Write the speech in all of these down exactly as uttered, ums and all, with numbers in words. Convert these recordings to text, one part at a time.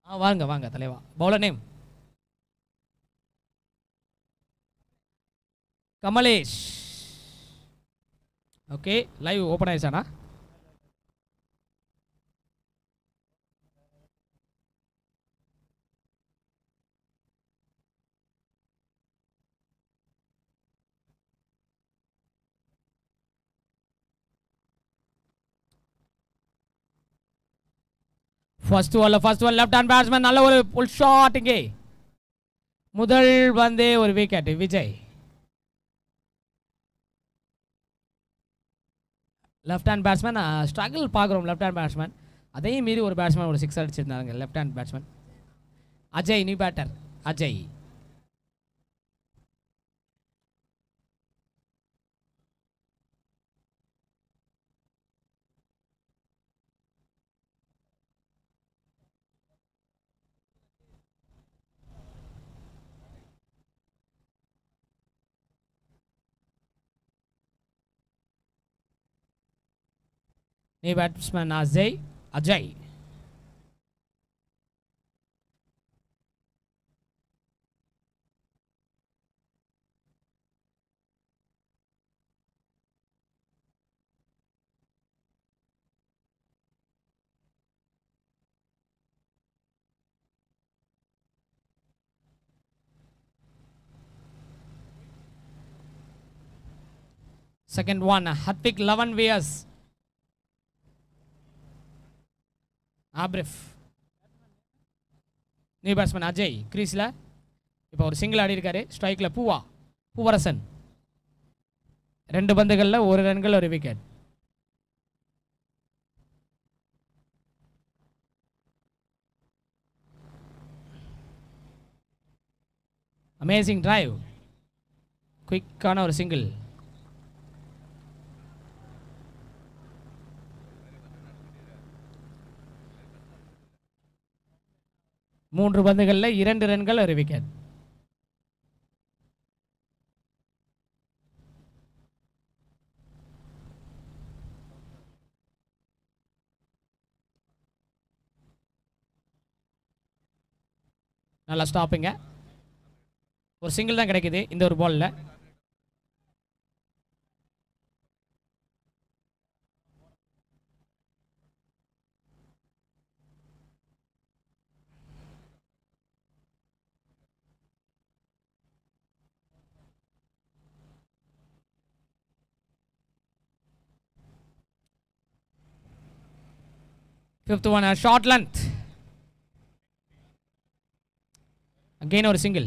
ஆ வாங்க வாங்க தலைவா. Bowler name Kamlesh. Okay, live open ஆயிடுச்சாண்ணா? ஃபர்ஸ்ட் பால்ல first ball left hand batsman நல்ல ஒரு புல் ஷாட். இங்கே முதல் பந்தே ஒரு wicket. Vijay left hand batsman struggle பார்க்குறோம். லெஃப்ட் ஹேண்ட் பேட்ஸ்மேன் அதையும் மீறி ஒரு பேட்ஸ்மேன் ஒரு சிக்ஸ் அடிச்சிருந்தாங்க. Left hand batsman Ajay, new batter Ajay. New batsman Ajay Ajay second one Hathvik eleven versus ஆப்ரிஃப். நியூ பேட்ஸ்மேன் அஜய் கிரீஸில் இப்போ ஒரு சிங்கிள் ஆடி இருக்காரு. ஸ்ட்ரைக்கில் பூவா பூவரசன். ரெண்டு பந்துகளில் ஒரு ரன்கள் ஒரு விக்கெட். அமேசிங் டிரைவ், குயிக்கான ஒரு சிங்கிள். மூன்று பந்துகளில் இரண்டு ரன்கள் ஒரு விக்கெட். நல்லா ஸ்டாப்பிங்க. ஒரு சிங்கிள் தான் கிடைக்குது இந்த ஒரு பால்ல. Fifth one, a short length. Again ஒரு சிங்கிள்.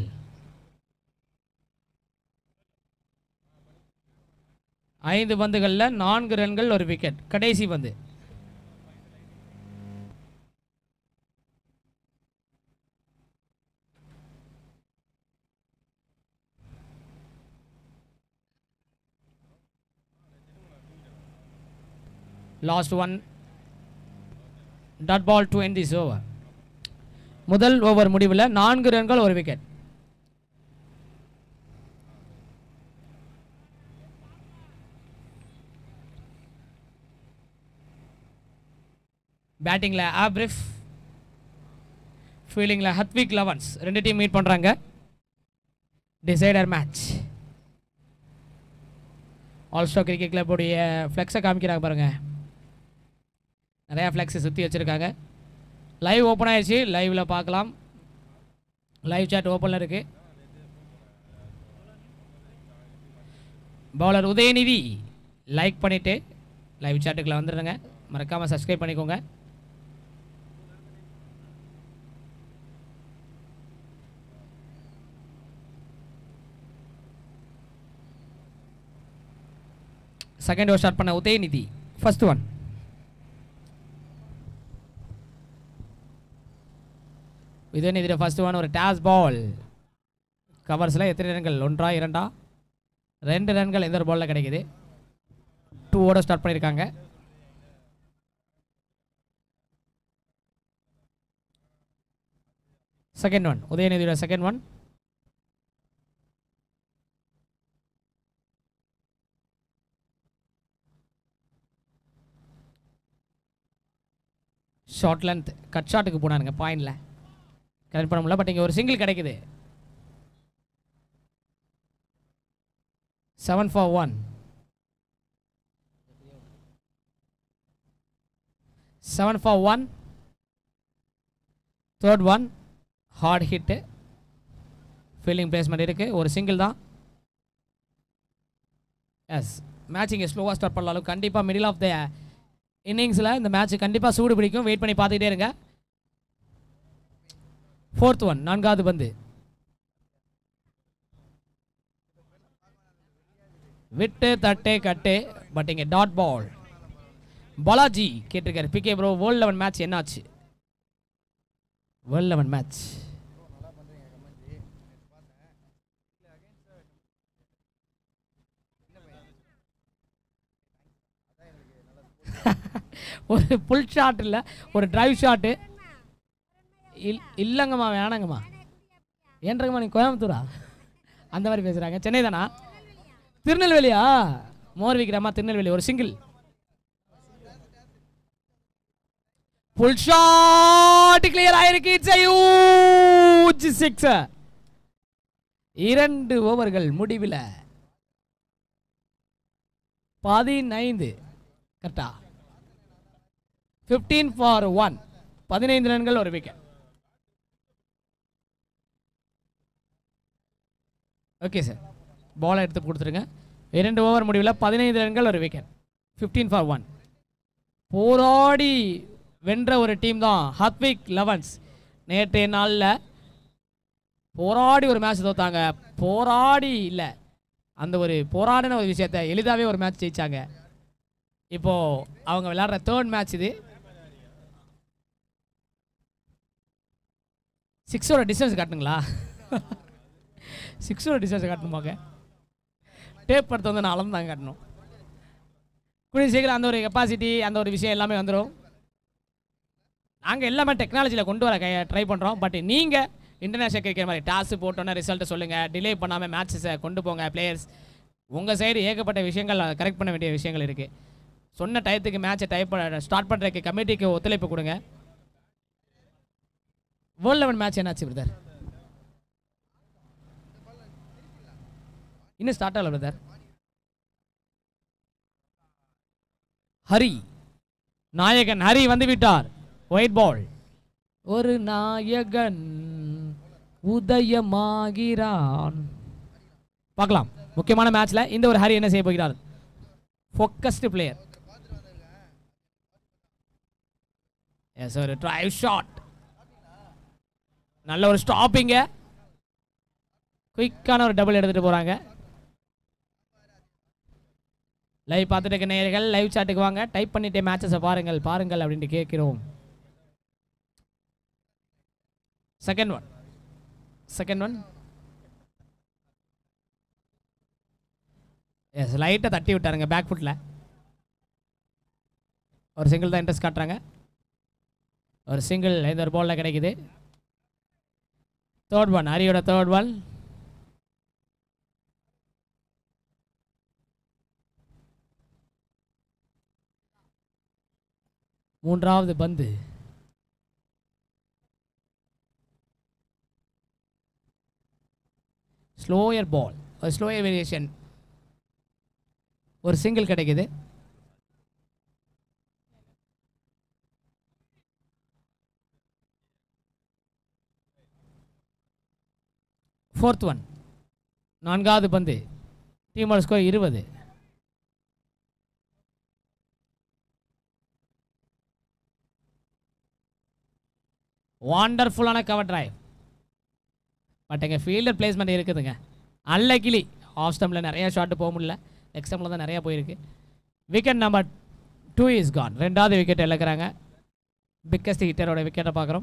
ஐந்து பந்துகளில் நான்கு ரன்கள் ஒரு விக்கெட். கடைசி பந்து. Last one dot ball to end this over. முதல் ஓவர் முடிவில் நான்கு ரன்கள் ஒரு விக்கெட். பேட்டிங்கில் ஆப்ரிஃப், ஃபீல்டிங்கில் ஹத்விக் லெவன்ஸ். ரெண்டு டீம் மீட் பண்ணுறாங்க. Decider match. ஆல்ஸ்டோ கிரிக்கெட் கிளப்புடைய ஃப்ளெக்ஸை காமிக்கிறாங்க பாருங்கள். நிறையா ஃப்ளெக்ஸை சுற்றி வச்சுருக்காங்க. லைவ் ஓப்பன் ஆயிடுச்சு. லைவில் பார்க்கலாம். லைவ் சாட் ஓப்பனில் இருக்குது. பவுலர் உதயநிதி லைக் பண்ணிவிட்டு லைவ் சாட்டுக்குள்ளே வந்துடுங்க. மறக்காமல் சப்ஸ்கிரைப் பண்ணிக்கோங்க. செகண்ட் ஓவர் ஸ்டார்ட் பண்ண உதயநிதி. First one. உதயநிதியோட ஃபர்ஸ்ட் ஒன் ஒரு டாஸ் பால். கவர்ஸில் எத்தனை ரன்கள்? ஒன்றா இரண்டா? ரெண்டு ரன்கள் எந்த ஒரு பாலில் கிடைக்குது. டூ ஓட ஸ்டார்ட் பண்ணியிருக்காங்க. செகண்ட் ஒன் உதயநிதியோட second one. Short length cut ஷாட்டுக்கு போனானுங்க பாயிண்டில். கனெக்ட் பண்ண முடியல. பட் இங்கே ஒரு சிங்கிள் கிடைக்குது. Seven for one. Seven for one. Third one hard hit. Fielding placement இருக்குது. ஒரு சிங்கிள் தான். எஸ், மேட்ச் இங்கே ஸ்லோவாக ஸ்டார்ட் பண்ணாலும் கண்டிப்பாக மிடில் ஆஃப் த இன்னிங்ஸில் இந்த மேட்ச் கண்டிப்பாக சூடு பிடிக்கும். வெயிட் பண்ணி பார்த்துக்கிட்டே இருங்க. ஃபோர்த் ஒன், நான்காவது பந்து. விட்டு தட்டு கட்டு. பட் இங்கே டாட் பால். பாலாஜி கேட்டிருக்காரு, PK bro world eleven match என்னாச்சு? வேர்ல்ட் லெவன் மேட்ச் ஒரு புல் ஷாட் இல்லை, ஒரு டிரைவ் ஷாட்டு. இல் இல்லைங்கம்மா வேணாங்கம்மா. ஏன்றங்கம்மா நீ கோயம்புத்தூரா? அந்த மாதிரி பேசுகிறாங்க. சென்னை தானா? திருநெல்வேலியா? மோர் விக்ரமா திருநெல்வேலி. ஒரு சிங்கிள். புல் ஷாட் கிளியர் ஆயிருக்கு. It's a huge six. இரண்டு ஓவர்கள் முடிவில் பதினைந்து கரெக்டா? பதினைந்து ஃபார் ஒன். பதினைந்து ரன்கள், ஒரு விக்கெட். ஓகே சார், பாலை எடுத்து கொடுத்துருங்க. இரண்டு ஓவர் முடிவில் பதினைந்து ரன்கள், ஒரு விக்கெட். பதினைந்து ஃபார் ஒன். போராடி வென்ற ஒரு டீம் தான் ஹத்விக் லெவன்ஸ். நேற்றைய நாளில் போராடி ஒரு மேட்ச் தோத்தாங்க. போராடி இல்லை, அந்த ஒரு போராடின ஒரு விஷயத்தை எளிதாகவே ஒரு மேட்ச் ஜெயிச்சாங்க. இப்போது அவங்க விளையாடுற தேர்ட் மேட்ச் இது. சிக்ஸோட டிஸ்டன்ஸ் காட்டுங்களா? சிக்ஸோட டிஸ்டன்ஸ் காட்டணுமாங்க? டேப் படுத்த வந்து நான் அளந்து தான் காட்டணும். கூடிய சீக்கிரம் அந்த ஒரு கெப்பாசிட்டி, அந்த ஒரு விஷயம் எல்லாமே வந்துடும். நாங்கள் எல்லாமே டெக்னாலஜியில் கொண்டு வர கை ட்ரை பண்ணுறோம். பட் நீங்கள் இன்டர்நேஷனல் கிரிக்கெட் மாதிரி டாஸ் போட்டோன்னே ரிசல்ட்டை சொல்லுங்கள், டிலே பண்ணாமல் மேட்சஸை கொண்டு போங்க. பிளேயர்ஸ் உங்கள் சைடு ஏகப்பட்ட விஷயங்கள் கரெக்ட் பண்ண வேண்டிய விஷயங்கள் இருக்குது. சொன்ன டயத்துக்கு மேட்சை டைப் ஸ்டார்ட் பண்ணுறதுக்கு கமிட்டிக்கு ஒத்துழைப்பு கொடுங்க. வேர்ல்ட் லெவன் மேட்ச் என்னாச்சு பிரதர்? இன்னும் ஸ்டார்ட் ஆகல பிரதர். ஹரி, நாயகன் ஹரி வந்து விட்டார். Wide ball. ஒரு நாயகன் உதயமாகிறான். பார்க்கலாம் முக்கியமான மேட்ச்ல இந்த ஒரு ஹரி என்ன செய்ய போகிறார்? Focused player. எஸ், ஒரு டிரைவ் ஷாட். நல்ல ஒரு ஸ்டாப்பிங்க. குயிக்கான ஒரு டபுள் எடுத்துட்டு போறாங்க. லைவ் பார்த்துட்டு இருக்க நேயர்கள் லைவ் சாட்டுக்கு வாங்க. டைப் பண்ணிட்டே மேட்சஸை பாருங்கள் பாருங்கள் அப்படின்ட்டு கேட்கிறோம். Second one. Second one. Yes, லைட்டாக தட்டி விட்டாருங்க பேக் ஃபுட்டில். ஒரு சிங்கிள் தான் இன்ட்ரெஸ்ட் காட்டுறாங்க. ஒரு சிங்கிள் இந்த ஒரு பாலில் கிடைக்குது. தேர்ட் ஒன், ஹரியோட தேர்ட் ஒன். மூன்றாவது பந்து. ஸ்லோயர் பால், ஒரு ஸ்லோயர் வேரியேஷன். ஒரு சிங்கிள் கிடைக்குது. ஃபோர்த் ஒன், நான்காவது பந்து. டீமோட ஸ்கோர் இருபது. வாண்டர்ஃபுல்லான கவர் டிரைவ். பட் எங்கள் ஃபீல்டர் பிளேஸ்மெண்ட் இருக்குதுங்க. அன்லக்கிலி ஆஃப் ஸ்டம்பில் நிறைய ஷாட்டு போக முடியல. நெக்ஸ்ட் ஸ்டம்பில் தான் நிறையா போயிருக்கு. Wicket number two is gone. ரெண்டாவது விக்கெட் இழக்கிறாங்க. பிக்கஸ்ட் ஹிட்டரோட விக்கெட்டை பார்க்குறோம்.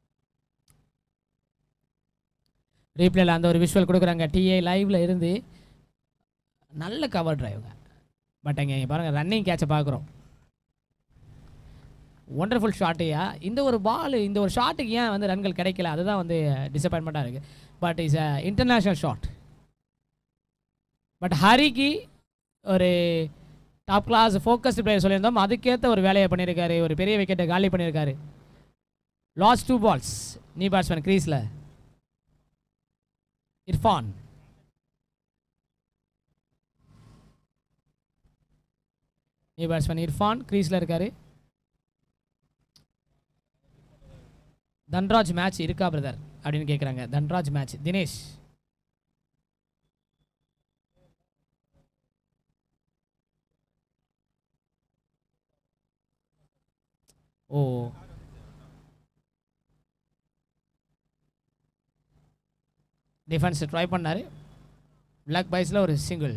ரீப்ளேல அந்த ஒரு விஷுவல் கொடுக்குறாங்க. டிஏ லைவில் இருந்து நல்ல கவர் டிரைவுங்க. பட் அங்கே பாருங்கள் ரன்னிங் கேட்சை பார்க்குறோம். ஒண்டர்ஃபுல் ஷாட்டையா இந்த ஒரு பால், இந்த ஒரு ஷாட்டுக்கு ஏன் வந்து ரன்கள் கிடைக்கல, அதுதான் வந்து டிசப்பாயின்மெண்ட்டாக இருக்குது. But is a international shot. But ஹரிக்கு ஒரு டாப் கிளாஸ் ஃபோக்கஸ்டு பிளேயர் சொல்லியிருந்தோம். அதுக்கேற்ற ஒரு வேலையை பண்ணியிருக்காரு. ஒரு பெரிய விக்கெட்டை காலி பண்ணியிருக்காரு. Last two balls. New batsman கிரீஸில் இர்ஃபான். நீ பேட்ஸ்மேன் இர்ஃபான் கிரீஸில் இருக்காரு. தன்ராஜ் மேட்ச் இருக்கா பிரதர் அப்படின்னு கேட்குறாங்க. Dhanraj match Dinesh. Oh defence try பண்ணார். பிளாக் பாய்ஸில் ஒரு சிங்கிள்.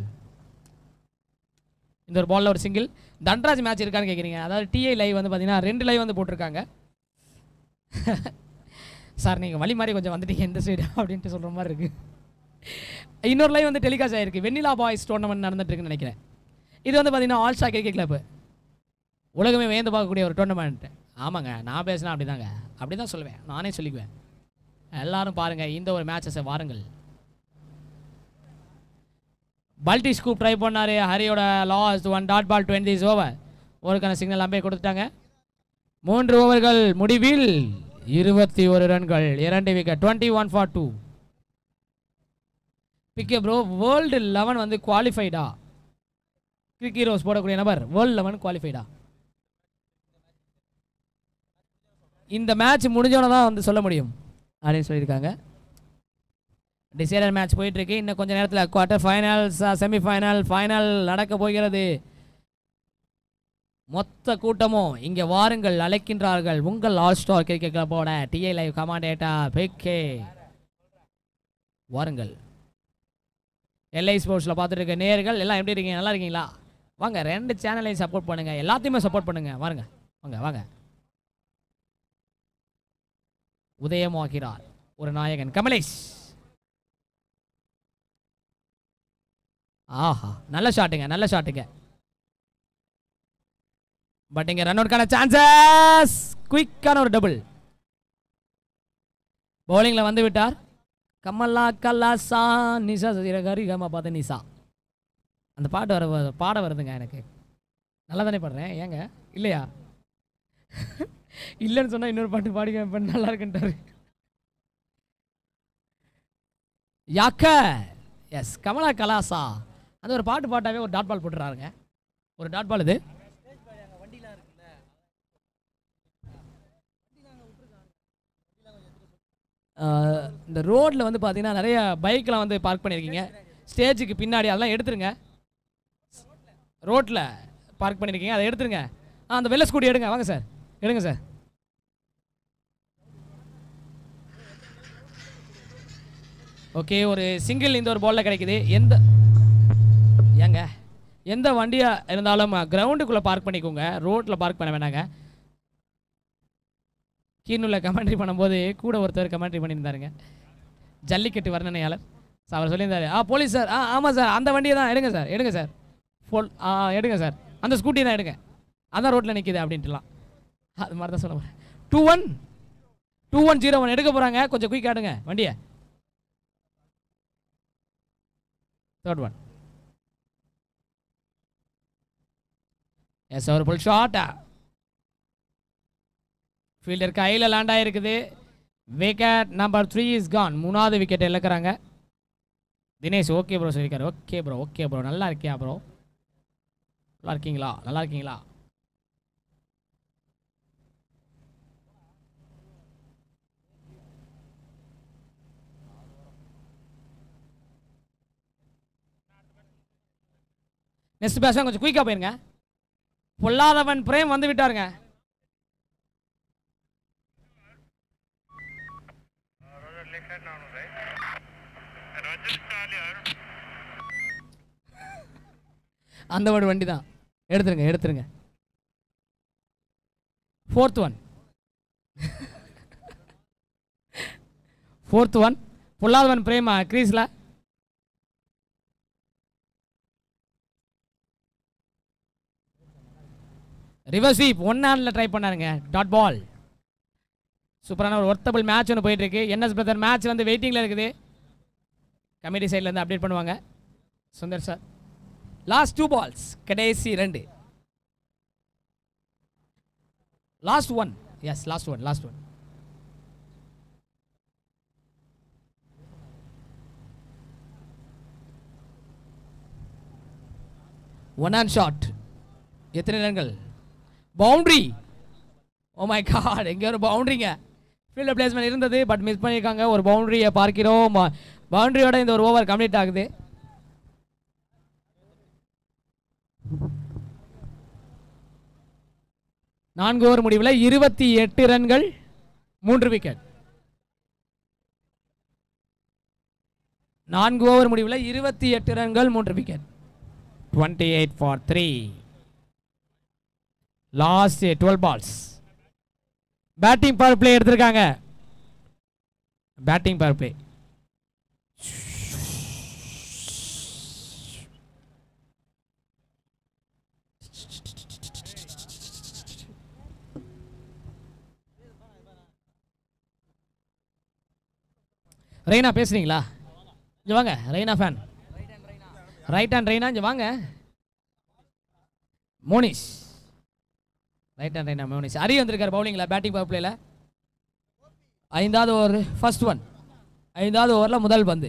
இந்த ஒரு பாலில் ஒரு சிங்கிள். தன்ராஜ் மேட்ச் இருக்கான்னு கேட்குறீங்க. அதாவது டிஐ லைவ் வந்து பார்த்தீங்கன்னா ரெண்டு லைவ் வந்து போட்டிருக்காங்க. சார் நீங்கள் வழி மாதிரி கொஞ்சம் வந்துட்டீங்க எந்த சைடு அப்படின்ட்டு சொல்கிற மாதிரி இருக்குது. இன்னொரு லைவ் வந்து டெலிகாஸ்ட் ஆகிருக்கு. வெண்ணிலா பாய்ஸ் டோர்னமெண்ட் நடந்துட்டுருக்குன்னு நினைக்கிறேன். இது வந்து பார்த்தீங்கன்னா ஆல் ஸ்டார் கிரிக்கெட் கிளப் உலகமே வேந்து பார்க்கக்கூடிய ஒரு டோர்னமெண்ட். ஆமாங்க, நான் பேசினா அப்படி தாங்க, அப்படி தான் சொல்லுவேன், நானே சொல்லிக்குவேன். எல்லாரும் பாருங்கள் இந்த ஒரு மேட்சஸை வாருங்கள். பல்டி ஸ்கூப் ட்ரை பண்ணார். ஹரியோட last one dot ball twenty is over. ஓவருக்கான சிக்னல் அம்பே கொடுத்துட்டாங்க. மூன்று ஓவர்கள் முடிவில் இருபத்தி ஒரு ரன்கள், இரண்டு விக்கெட். Twenty one for two. PK bro, world eleven வந்து குவாலிஃபைடா? கிரிக் ஹீரோஸ் போடக்கூடிய நபர் வேர்ல்டு லெவன் குவாலிஃபைடா? இந்த மேட்ச் முடிஞ்சோன்னு தான் வந்து சொல்ல முடியும் அப்படின்னு சொல்லியிருக்காங்க. டிசைடர் மேட்ச் போயிட்டுருக்கு. இன்னும் கொஞ்சம் நேரத்தில் குவார்ட்டர் ஃபைனல்ஸ், செமிஃபைனல், ஃபைனல் நடக்க போகிறது. மொத்த கூட்டமும் இங்கே வாருங்கள் அழைக்கின்றார்கள். உங்கள் ஆல் ஸ்டார் கிரிக்கெட் கிளப்போட டிஐ லைவ் கமாண்டேட்டா பிகே. வாருங்கள். எல்ஐ ஸ்போர்ட்ஸில் பார்த்துட்டு இருக்க நேயர்கள் எல்லாம் எப்படி இருக்கீங்க? நல்லா இருக்கீங்களா? வாங்க, ரெண்டு சேனலையும் சப்போர்ட் பண்ணுங்கள், எல்லாத்தையுமே சப்போர்ட் பண்ணுங்கள். வாருங்க வாங்க வாங்க. உதயமாகிறார் ஒரு நாயகன் கமலேஷ். ஆஹா, நல்ல ஷாட்டுங்க, நல்ல ஷாட்டுங்க. பட் இங்க ரன் அவுட்கான சான்சஸ். குயிக்கான ஒரு டபுள். பவுலிங்ல வந்து விட்டார். கமலா கலாசா நிசா சிரகரி கமா பார்த்த நிசா. அந்த பாட்டு வர பாட வருதுங்க எனக்கு. நல்லா தானே பாடுறேன், ஏங்க இல்லையா? இல்லைன்னு சொன்னா இன்னொரு பாட்டு பாடிக்க நல்லா இருக்குன்ட்டாரு. யாக்க எஸ் கமலா கலாசா. அந்த ஒரு பாட்டு பாட்டாவே ஒரு டாட் பால் போட்டுறாருங்க. ஒரு டாட் பால் இது. இந்த ரோட்டில் வந்து பார்த்தீங்கன்னா நிறைய பைக்கெலாம் வந்து பார்க் பண்ணியிருக்கீங்க. ஸ்டேஜுக்கு பின்னாடி அதெல்லாம் எடுத்துருங்க. ரோட்டில் பார்க் பண்ணியிருக்கீங்க, அதை எடுத்துருங்க. ஆ, அந்த வெள்ளை ஸ்கூட்டி எடுங்க. வாங்க சார், எடுங்க சார். ஓகே, ஒரு சிங்கிள் இந்த ஒரு பாலில் கிடைக்குது. எந்த ஏங்க எந்த வண்டியாக இருந்தாலும் கிரவுண்டுக்குள்ளே பார்க் பண்ணிக்கோங்க, ரோட்டில் பார்க் பண்ண வேணாங்க. கீழூரில் கமெண்ட்ரி பண்ணும்போது கூட ஒருத்தர் கமெண்ட்ரி பண்ணியிருந்தாருங்க, ஜல்லிக்கட்டு வர்ணனையாளர். அவர் சொல்லியிருந்தாரு, ஆ போலீஸ் சார், ஆ ஆமாம் சார், அந்த வண்டியை தான் எடுங்க சார், எடுங்க சார், போல் ஆ எடுங்க சார், அந்த ஸ்கூட்டி தான் எடுங்க, அதான் ரோட்டில் நிற்கிது அப்படின்ட்டுலாம். அது மாதிரி தான் சொல்ல போகிறேன். Two one two one zero one எடுக்க போகிறாங்க. கொஞ்சம் குயிக் ஆடுங்க வண்டியை. தேர்ட் ஒன் எஸ், ஒரு புல் ஷாட்டா ஃபீல்டர் கையில் லேண்ட் ஆகிருக்குது. Wicket number three is gone. மூணாவது விக்கெட் இழக்கிறாங்க. தினேஷ் ஓகே ப்ரோ சொல்லியிருக்காரு. ஓகே ப்ரோ, ஓகே ப்ரோ, நல்லா இருக்கியா ப்ரோ? நல்லா இருக்கீங்களா? நல்லா இருக்கீங்களா? நெக்ஸ்ட் பேட்ஸ்மேன் கொஞ்சம் குயிக்காக போயிருங்க. பொல்லாதவன் பிரேம் வந்து விட்டாருங்க. அந்த ஒரு வண்டி தான், எடுத்துருங்க எடுத்துருங்க. ஃபோர்த் ஒன் ஃபோர்த் ஒன் பொல்லாதவன் பிரேமா கிரீஸ்ல. Reverse sweep one hand try பண்ணாருங்க. Dot ball. சூப்பரான ஒரு ஒர்த்தபிள் மேட்ச் ஒன்று போயிட்டு இருக்கு. என்எஸ் பிரதர் மேட்ச் வந்து வெயிட்டிங்கில் இருக்குது. கமிட்டி சைட்லேருந்து அப்டேட் பண்ணுவாங்க Sundar sir. Last two balls, கடைசி ரெண்டு. Last one yes last one last one one hand shot. எத்தனை ரன்கள்? பவுண்டரி. ஓ மை காட், எங்கே ஒரு பவுண்டரிங்க. ஃபீல்டர் பிளேஸ்மெண்ட் இருந்தது, பட் மிஸ் பண்ணியிருக்காங்க. ஒரு பவுண்டரியை பார்க்கிறோம். பவுண்டரியோட இந்த ஒரு ஓவர் கம்ப்ளீட் ஆகுது. நான்கு ஓவர் முடிவில் இருபத்தி எட்டு ரன்கள், மூன்று விக்கெட். நான்கு ஓவர் முடிவில் இருபத்தி எட்டு ரன்கள், மூன்று wicket. Twenty eight for three. Last twelve balls. Batting power play எடுத்திருக்காங்க. Batting power play. ரெய்னா பேசுறீங்களா? இங்க வாங்க. Raina fan. Right hand Raina, இங்க வாங்க. மோனிஷ். Right hand Raina Monish. அரி வந்திருக்காரு பவுலிங்கில், பேட்டிங் பவர் பிளேல. ஐந்தாவது ஓவர், ஃபர்ஸ்ட் ஒன். ஐந்தாவது ஓவரில் முதல் பந்து.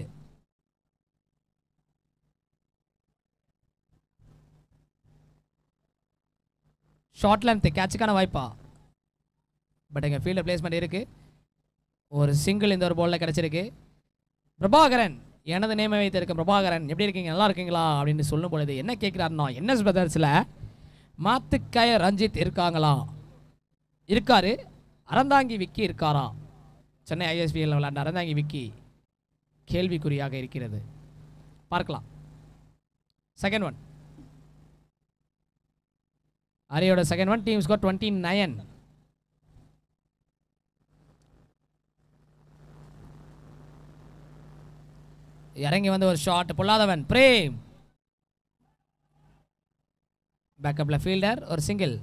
ஷார்ட் லென்த் கேட்சுக்கான வாய்ப்பா? பட் எங்கள் ஃபீல்டர் பிளேஸ்மெண்ட் இருக்குது. ஒரு சிங்கிள் இந்த ஒரு பாலில் கிடச்சிருக்கு. பிரபாகரன், எனது நேமை வைத்திருக்க பிரபாகரன், எப்படி இருக்கீங்க, நல்லா இருக்கீங்களா அப்படின்னு சொல்லும் பொழுது என்ன கேட்குறாருன்னா, என்எஸ் பிரதர்ஸில் மாத்துக்காய ரஞ்சித் இருக்காங்களா? இருக்காரு. அறந்தாங்கி விக்கி இருக்காரா? சென்னை ஐஎஸ்பிஎல் விளையாண்ட அறந்தாங்கி விக்கி கேள்விக்குறியாக இருக்கிறது. பார்க்கலாம். Second one. அரியோட second one. Team score twenty nine. இறங்கி வந்து ஒரு ஷாட். பொல்லாதவன் பிரேம். பேக்கப்ல ஃபீல்டர், ஒரு சிங்கிள்.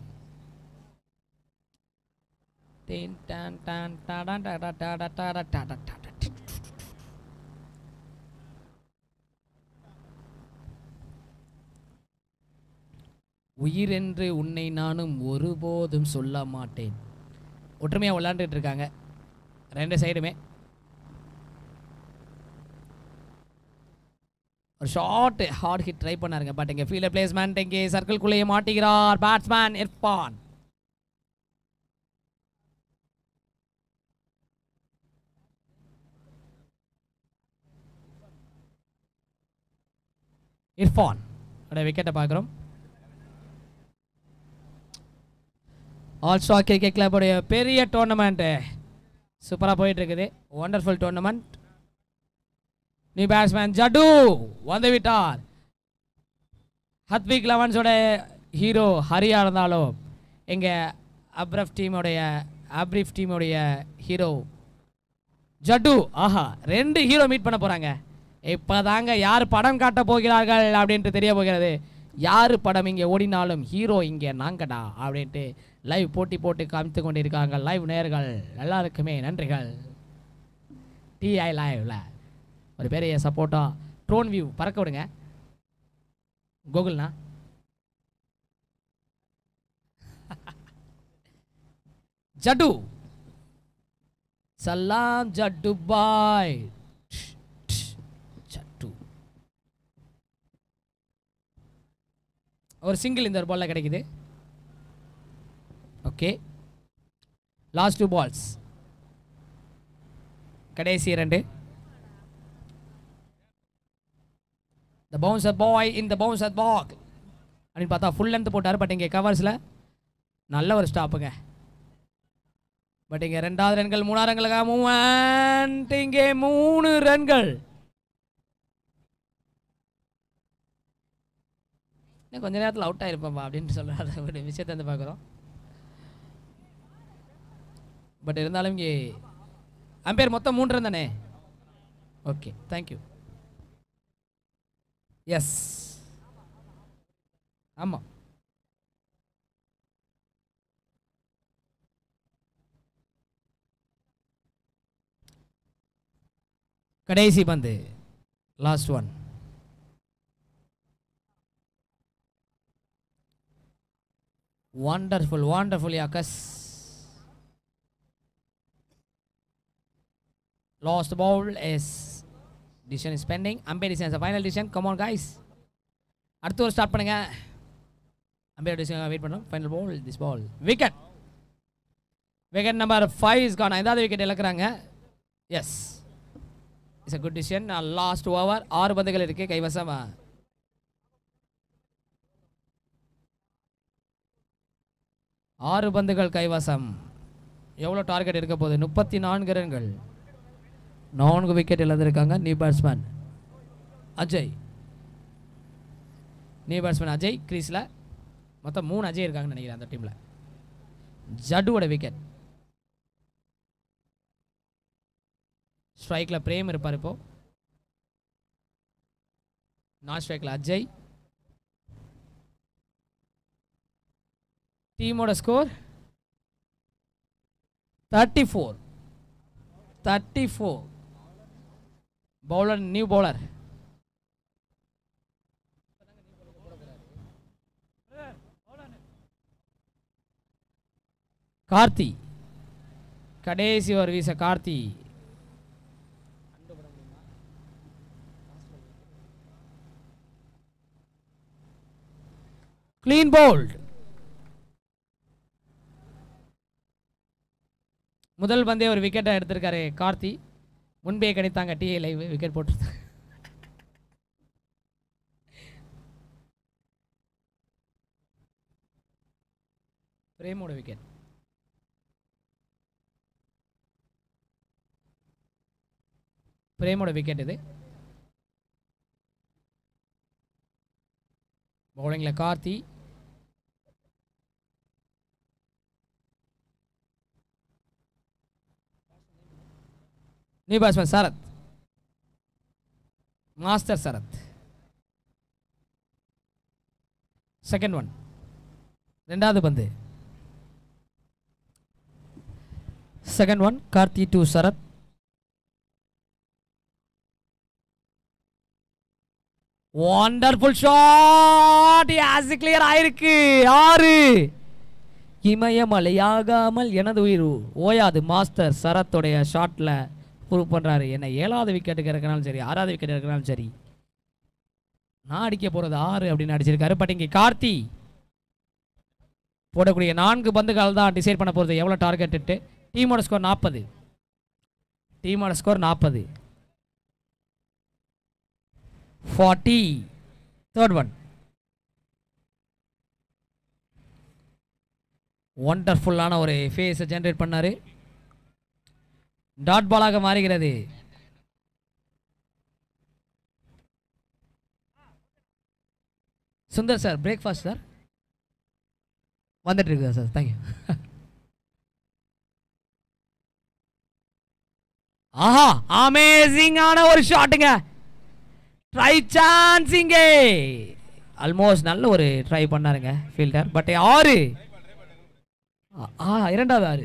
உயிர் என்று உன்னை நானும் ஒருபோதும் சொல்ல மாட்டேன். ஒற்றுமையாக விளையாண்டுட்டு இருக்காங்க ரெண்டு சைடுமே. ஒரு ஷார்ட் ஹார்ட் ஹிட் ட்ரை பண்ணாருங்க. பட் இங்கே ஃபீல்டர் பிளேஸ்மெண்ட் இங்கே சர்க்கிள்குள்ளேயே மாட்டிக்கிறார் பேட்ஸ்மேன் இர்ஃபான். இர்ஃபான் உடைய விக்கெட்டை பார்க்குறோம். ஆல் ஸ்டார் கிரிக்கெட் கிளப்புடைய பெரிய டோர்னமெண்ட்டு சூப்பராக போயிட்டு இருக்குது. Wonderful tournament. New batsman Jaddu வந்து விட்டார். ஹத்விக் லெவன்ஸோட ஹீரோ ஹரியா இருந்தாலும் எங்கள் அப்ரஃப் டீமோடைய அப்ரிஃப் டீமோடைய ஹீரோ ஜட்டு. ஆஹா, ரெண்டு ஹீரோ மீட் பண்ண போகிறாங்க. இப்போ தாங்க யார் படம் காட்ட போகிறார்கள் அப்படின்ட்டு தெரிய போகிறது. யார் படம் இங்கே ஓடினாலும் ஹீரோ இங்கே நாங்கடா அப்படின்ட்டு லைவ் போட்டி போட்டு காமித்து கொண்டு இருக்காங்க. லைவ் நேயர்கள் எல்லாருக்குமே நன்றிகள். டிஐ லைவ்ல ஒரு பெரிய சப்போர்ட்டாக ட்ரோன் வியூ பறக்க விடுங்க கூகுள்னா. ஜட்டு சலாம் ஜட்டு பாய். ஜட்டு ஒரு சிங்கிள் இந்த ஒரு பால்ல கிடைக்குது. ஓகே, லாஸ்ட் டூ பால்ஸ், கடைசி ரெண்டு. The bouncer boy in the bouncer box அப்படின்னு பார்த்தா ஃபுல் லென்த் போட்டார். பட் இங்கே கவர்ஸில் நல்ல ஒரு ஸ்டாப்புங்க. பட் இங்கே ரெண்டாவது ரன்கள், மூணாவது ரன்களுக்காக மூவ்மெண்ட். இங்கே மூணு ரன்கள். இன்னும் கொஞ்ச நேரத்தில் அவுட் ஆகிருப்பேன்பா அப்படின்னு சொல்கிற ஒரு விஷயத்தை வந்து பார்க்குறோம். பட் இருந்தாலும் இங்கே அம்பேர் மொத்தம் மூன்று ரன் தானே. Okay, thank you. எஸ், ஆமாம். கடைசி பந்து, last one. wonderful wonderful yakas. Lost ball is decision is pending. Umpire decision is the final decision. Come on guys, அடுத்து ஒரு ஸ்டார்ட் பண்ணுங்க. அம்பையர் வெயிட் பண்ணோம். Final ball, this ball wicket. Wicket number five is gone. ஐந்தாவது wicket இழக்கிறாங்க. Yes, it's a good decision. Last over, ஆறு பந்துகள் இருக்கு கைவசம். ஆறு பந்துகள் கைவசம். எவ்வளோ டார்கெட் இருக்க போகுது? முப்பத்தி நான்கு ரன்கள். நான்கு விக்கெட் இழந்திருக்காங்க. New batsman Ajay. New batsman Ajay கிரீஸில். மொத்தம் மூணு அஜய் இருக்காங்கன்னு நினைக்கிறேன் அந்த டீமில். ஜட்டுவோட விக்கெட். ஸ்ட்ரைக்கில் பிரேம் இருப்பார் இப்போ. நான் ஸ்ட்ரைக்கில் அஜய். டீமோட score thirty four. Thirty four. Bowler new bowler. Karthi. கடைசி ஒரு வீச கார்த்தி. Clean bolt. முதல் பந்தே ஒரு விக்கெட்டை எடுத்திருக்காரு கார்த்தி. முன்பே கணித்தாங்க டிஏ லைவ். விக்கெட் போட்டு பிரேமோட விக்கெட். பிரேமோட விக்கெட் இது. பவுலிங்ல Karthi. New batsman Sarath. Master Sarath. Second one, ரெண்டாவது பந்து. Second one, Karthi to Sarath. Wonderful shot. யாஸ் கிளியர் ஆயிருக்கு. ஆறு. இமயமலையாகாமல் எனது உயிர் ஓயாது. மாஸ்டர் சரத்துடைய ஷாட்ல ப்ரூவ் பண்றாரு. என்ன ஏழாவது விக்கெட்டுக்கு இருக்கனாலும் சரி, ஆறாவது விக்கெட் இருக்கனாலும் சரி, நான் அடிக்க போறது ஆறு அப்படின்னு அடிச்சிருக்காரு. பட் இங்கே கார்த்தி போடக்கூடிய நான்கு பந்துகள் தான் டிசைட் பண்ண போகிறது எவ்வளோ டார்கெட்டு. டீமோட ஸ்கோர் நாற்பது. டீமோட ஸ்கோர் நாற்பது. ஃபார்ட்டி. Third one. ஒண்டர்ஃபுல்லான ஒரு ஃபேஸை ஜென்ரேட் பண்ணாரு. டாட் பாலாக மாறுகிறது. சுந்தர் சார் பிரேக்ஃபாஸ்ட் சார் வந்துட்டு இருக்குதா சார்? தேங்க்யூ. ஆஹா, அமேசிங்கான ஒரு ஷாட்டுங்க. ட்ரை சான்ஸிங்க. ஆல்மோஸ்ட் நல்ல ஒரு ட்ரை பண்ணாருங்க ஃபீல்டர். பட் ஆறு. ஆ இரண்டாவது ஆறு.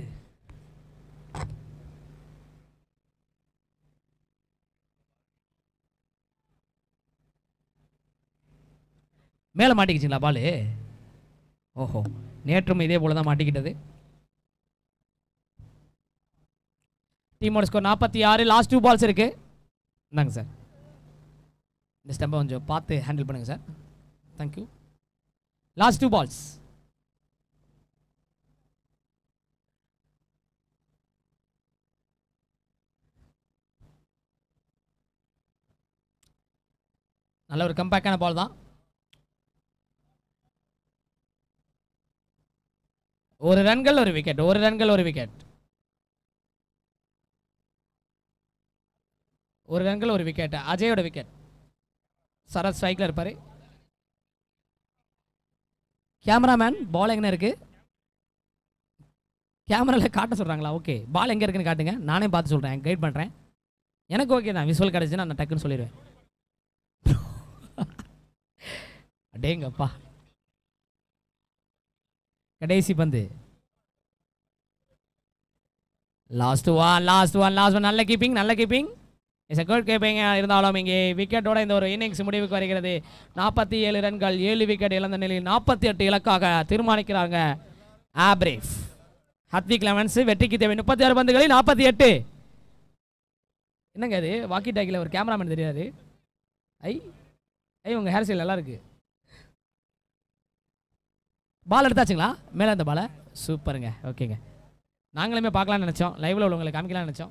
மேலே மாட்டிக்கிச்சிங்களா பாலு? ஓஹோ, நேற்றும் இதே போல தான் மாட்டிக்கிட்டது. டீமோட ஸ்கோர் நாற்பத்தி ஆறு. லாஸ்ட் டூ பால்ஸ் இருக்கு. இந்தாங்க சார், இந்த ஸ்டெம்பை கொஞ்சம் பார்த்து ஹேண்டில் பண்ணுங்க sir. Thank you. Last two balls. நல்ல ஒரு கம்பேக்கான பால் தான். ஒரு ரன்கள் ஒரு விக்கெட். ஒரு ரன்கள் ஒரு விக்கெட். ஒரு ரன்கள் ஒரு விக்கெட். அஜயோட விக்கெட். சரத் ஸ்ட்ரைக்ல இருப்பாரு. கேமராமேன் பால் எங்கே இருக்கு? கேமராவில் காட்ட சொல்கிறாங்களா? ஓகே, பால் எங்கே இருக்குன்னு காட்டுங்க. நானே பார்த்து சொல்கிறேன், கைட் பண்ணுறேன். எனக்கு ஓகே தான். விசுவல் கிடச்சுன்னா நான் டக்குன்னு சொல்லிடுவேன். அடேங்கப்பா, கடைசி பந்து. Last one, last one, last one. நல்ல கீப்பிங், நல்ல keeping. Is a good keeping. இருந்தாலும் இங்கே விக்கெட்டோட இந்த ஒரு இன்னிங்ஸ் முடிவுக்கு வருகிறது. நாற்பத்தி ஏழு ரன்கள், ஏழு விக்கெட் இழந்த நிலையில் நாற்பத்தி எட்டு இலக்காக தீர்மானிக்கிறாங்க ஆப்ரேஃப். ஹத்விக் லெவன்ஸ் வெற்றிக்கு தேவை முப்பத்தி ஆறு பந்துகளில் நாற்பத்தி எட்டு. என்னங்க அது? வாக்கி டாக்கில் ஒரு கேமராமேன் தெரியாது. ஐ ஐ உங்கள் ஹேர் ஸ்டைல் நல்லா இருக்கு. பால் எடுத்தாச்சுங்களா மேலே அந்த பாலை? சூப்பருங்க. ஓகேங்க, நாங்களுமே பார்க்கலான்னு நினச்சோம், லைவில் உள்ளவங்களை காமிக்கலாம்னு நினச்சோம்.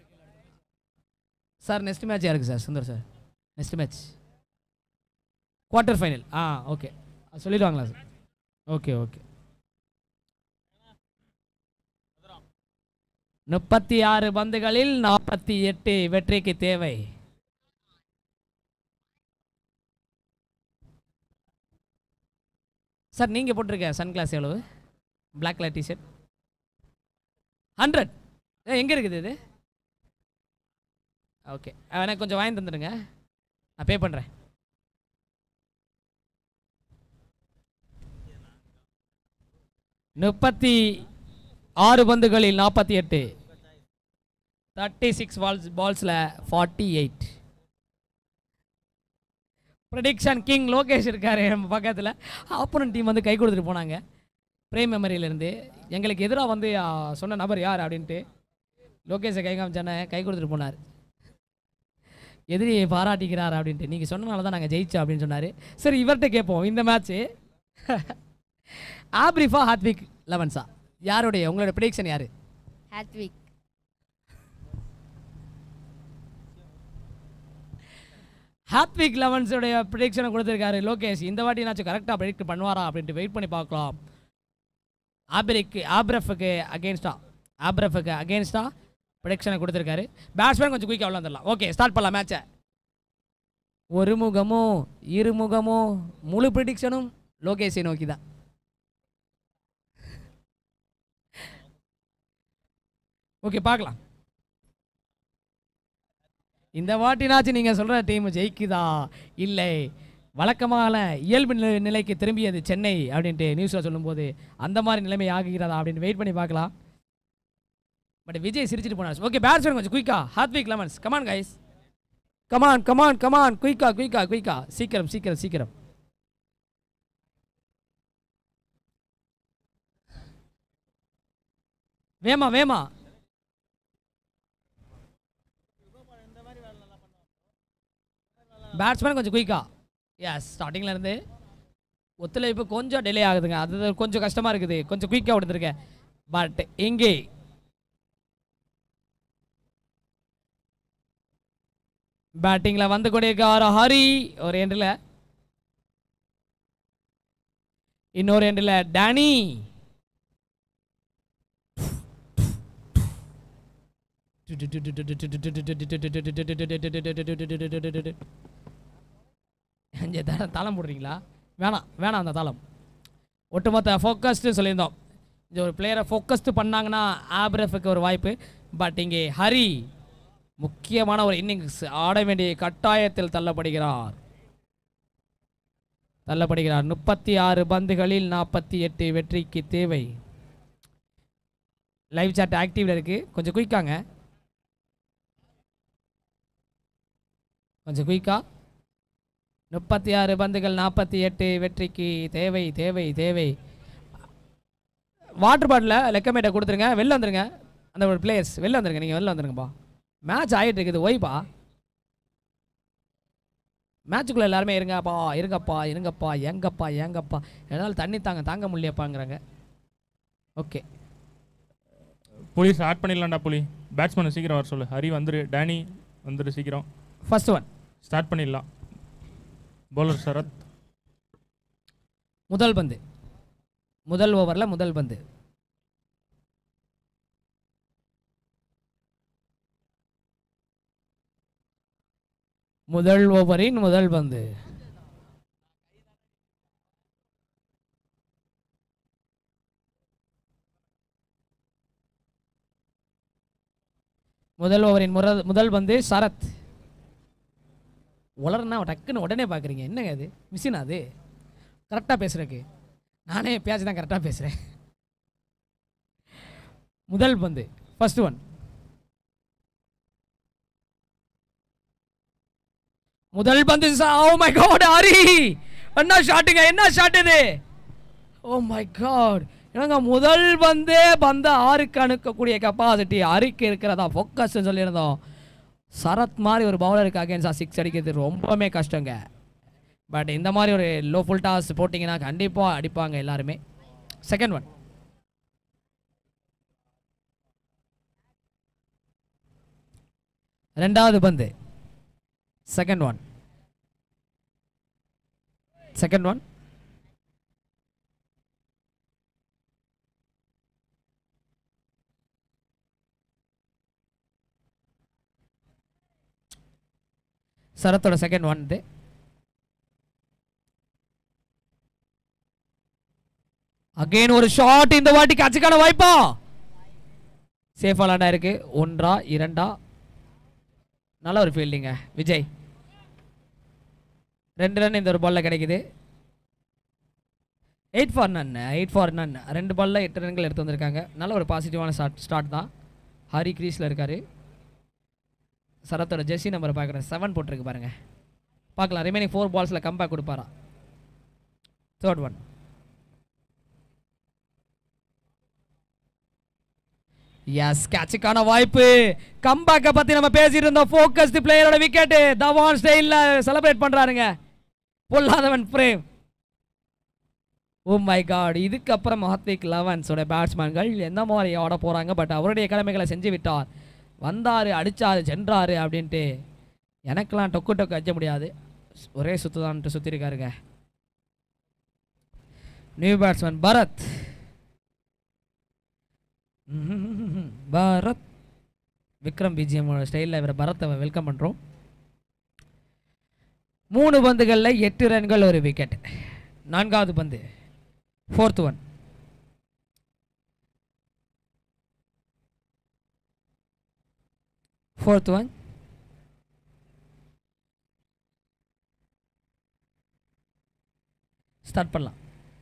சார் நெக்ஸ்ட் மேட்ச் யாருக்கு sir? Sundar sir, next match quarter final. Ah okay, சொல்லிடுவாங்களா சார்? Okay okay. முப்பத்தி ஆறு பந்துகளில் நாற்பத்தி எட்டு வெற்றிக்கு தேவை. சார் நீங்கள் போட்டிருக்க சன் கிளாஸ் எவ்வளவு? Black colour T-shirt hundred. எங்கே இருக்குது இது? ஓகே, எனக்கு கொஞ்சம் வாங்கி தந்துடுங்க, நான் பே பண்ணுறேன். முப்பத்தி ஆறு பந்துகளில் நாற்பத்தி எட்டு, தேர்ட்டி சிக்ஸ் பால்ஸ் பால்ஸில் forty eight. Prediction king Lokesh இருக்கார் நம்ம பக்கத்தில். ஆப்போனன்ட் டீம் வந்து கை கொடுத்துட்டு போனாங்க பிரேம் மெமரியிலேருந்து. எங்களுக்கு எதிராக வந்து சொன்ன நபர் யார் அப்படின்ட்டு லோகேஷை கை காமிச்சானே கை கொடுத்துட்டு போனார். எதிரியை பாராட்டிக்கிறார் அப்படின்ட்டு. நீங்கள் சொன்னனால தான் நாங்கள் ஜெயிச்சோம் அப்படின்னு சொன்னார். சரி, இவர்கிட்ட கேட்போம், இந்த மேட்ச்சு ஆப்ரிஃபா ஹாத்விக் லெவன்ஸா யாருடைய உங்களோட ப்ரெடிக்ஷன் யார்? ஹாத்விக். ஹாத்விக் லெவன்ஸோடைய ப்ரெடிக்ஷனை கொடுத்துருக்காரு லோகேஷ். இந்த வாட்டி நாச்சும் கரெக்டாக ப்ரெடிக்ட் பண்ணுவாரா அப்படின்ட்டு வெயிட் பண்ணி பார்க்கலாம். ஆப்ரிக்கு ஆப்ரஃபுக்கு அகேன்ஸ்டா ஆப்ரஃபுக்கு அகேன்ஸ்டா ப்ரெடிக்ஷனை கொடுத்துருக்காரு. பேட்ஸ்மேன் கொஞ்சம் குயிக்காக உள்ள வந்துடலாம். ஓகே, ஸ்டார்ட் பண்ணலாம் மேட்சை. ஒரு முகமோ இருமுகமோ முழு ப்ரெடிக்ஷனும் லோகேஷை நோக்கி தான். ஓகே, பார்க்கலாம். இந்த வாட்டினாச்சும் நீங்கள் சொல்கிற டீம் ஜெயிக்குதா இல்லை வழக்கமான இயல்பு நிலை நிலைக்கு திரும்பியது சென்னை அப்படின்ட்டு நியூஸில் சொல்லும்போது அந்த மாதிரி நிலைமை ஆகுகிறதா அப்படின்னு வெயிட் பண்ணி பார்க்கலாம். பட் விஜய் சிரிச்சிட்டு போனார். ஓகே, பேட்ஸ்மேன் கொஞ்சம் குயிக்கா. Hathvik elevens, come on guys, come on come on come on, குயிக்கா குயிக்கா குயிக்கா, சீக்கிரம் சீக்கிரம் சீக்கிரம். வேமா வேமா. பேட்ஸ்மேன் கொஞ்சம் குயிக்கா. எஸ், ஸ்டார்டிங்கில் இருந்து ஒத்துழைப்பு கொஞ்சம் டிலே ஆகுதுங்க, அது கொஞ்சம் கஷ்டமாக இருக்குது. கொஞ்சம் குயிக்காக விடுத்துருக்கேன். பட் இங்கே பேட்டிங்கில் வந்து கொண்டிருக்கார் ஹரி. ஒரு எண்டில், இன்னொரு எண்டில் டேனி. தாளம் போடுறீங்களா? வேணாம் வேணாம், அந்த தாளம் ஒட்டுமொத்த ஃபோக்கஸ்டு சொல்லியிருந்தோம். இந்த ஒரு பிளேயரை ஃபோக்கஸ்டு பண்ணாங்கன்னா ஆப்ரஃபுக்கு ஒரு வாய்ப்பு. பட் இங்கே ஹரி முக்கியமான ஒரு இன்னிங்ஸ் ஆட வேண்டிய கட்டாயத்தில் தள்ளப்படுகிறார் தள்ளப்படுகிறார் முப்பத்தி ஆறு பந்துகளில் நாற்பத்தி எட்டு வெற்றிக்கு தேவை. லைவ் சாட் ஆக்டிவ்ல இருக்கு, கொஞ்சம் குயிக்காங்க, கொஞ்சம் குயிக்கா. முப்பத்தி ஆறு பந்துகள் நாற்பத்தி எட்டு வெற்றிக்கு தேவை தேவை தேவை. வாட்டர் பாட்டில் லெக்கமேட்டை கொடுத்துருங்க, வெளில வந்துருங்க. அந்த ஒரு பிளேயர்ஸ் வெளில வந்துருங்க, நீங்கள் வெளில வந்துருங்கப்பா. மேட்ச் ஆகிட்டு இருக்குது, ஒய்ப்பா. மேட்சுக்குள்ளே எல்லாருமே இருங்கப்பா இருங்கப்பா இருங்கப்பா எங்கப்பா ஏங்கப்பா என்னால் தண்ணி தாங்க தாங்க முடியப்பாங்கிறாங்க. ஓகே, புலி ஸ்டார்ட் பண்ணிடலாம்டா. புலி பேட்ஸ்மேனை சீக்கிரம் வர சொல்லு. ஹரி வந்துரு, டேனி வந்துரு சீக்கிரம். ஃபர்ஸ்ட் ஒன் ஸ்டார்ட் பண்ணிடலாம். பவுலர் சரத். முதல் பந்து, முதல் ஓவரில் முதல் பந்து. முதல் ஓவரின் முதல் பந்து. முதல் ஓவரின் முதல் பந்து சரத். உலர்னா டக்குன்னு உடனே பார்க்குறீங்க, என்னங்க அது மிஷின்? அது கரெக்டாக பேசுகிறக்கு நானே பேச்சு தான் கரெக்டாக பேசுகிறேன். முதல் பந்து ஃபர்ஸ்ட் ஒன். முதல் பந்து. ஓ மை காட், ஹரி என்ன ஷாட்டுங்க, என்ன ஷாட் இது! ஓ மை காட், என்னங்க முதல் பந்தே பந்த ஆறுக்கு அணுக்கக்கூடிய கெப்பாசிட்டி ஹரிக்கு இருக்கிறதா ஃபோக்கஸ் சொல்லியிருந்தோம். சரத் மாதிரி ஒரு பவுலருக்கு அகேன்ஸ்டாக சிக்ஸ் அடிக்கிறது ரொம்பவுமே கஷ்டங்க. பட் இந்த மாதிரி ஒரு லோ ஃபுல் டாஸ் போட்டிங்கன்னா கண்டிப்பாக அடிப்பாங்க எல்லாருமே. Second one. ரெண்டாவது பந்து. Second one. Second one. சரத்தோட செகண்ட் ஒன். இது அகைன் ஒரு ஷாட். இந்த வாட்டி கட்சிக்கான வாய்ப்பா சேஃபா லாண்டா இருக்கு. ஒன்றா இரண்டா? நல்ல ஒரு ஃபீல்டிங்க விஜய். ரெண்டு ரன் இந்த ஒரு பால்ல கிடைக்குது. Eight for none. Eight for none. ரெண்டு பால்ல எட்டு ரன்கள் எடுத்து வந்திருக்காங்க. நல்ல ஒரு பாசிட்டிவான ஸ்டார்ட் ஸ்டார்ட் தான். ஹரி கிரீஸில் இருக்காரு. சரத்தோட ஜெர்சி நம்பர் பார்க்குறேன். செவன் போட்டிருக்கு பாருங்க. பார்க்கலாம் ரிமைனிங் ஃபோர் பால்ஸில் கம்பேக் கொடுப்பாரா. Third one. எஸ் கேட்சுக்கான வாய்ப்பு. கம்பேக்கை பற்றி நம்ம பேசிட்டு இருந்தோம். Focused பிளேயரோட wicket. தவான் ஸ்டைலில் செலிப்ரேட் பண்ணுறாருங்க. Polladhavan Prem. Oh my God. இதுக்கப்புறம் மஹத்விக் லெவன்ஸோட பேட்ஸ்மேன்கள் எந்த மாதிரி ஆட போகிறாங்க. பட் அவருடைய கடமைகளை செஞ்சு விட்டார். வந்தார், அடித்தார், சென்றார் அப்படின்ட்டு எனக்கெல்லாம் டொக்கு டொக்கு அடிக்க முடியாது. ஒரே சுற்றுதான்ட்டு சுற்றிருக்காருங்க. New batsman Bharath. Bharath Vikram BGM ஸ்டைலில் இவரை பரத்தை வெல்கம் பண்ணுறோம். மூணு பந்துகளில் எட்டு ரன்கள் ஒரு விக்கெட். நான்காவது பந்து. Fourth one. Fourth one. Start பண்ணலாம்.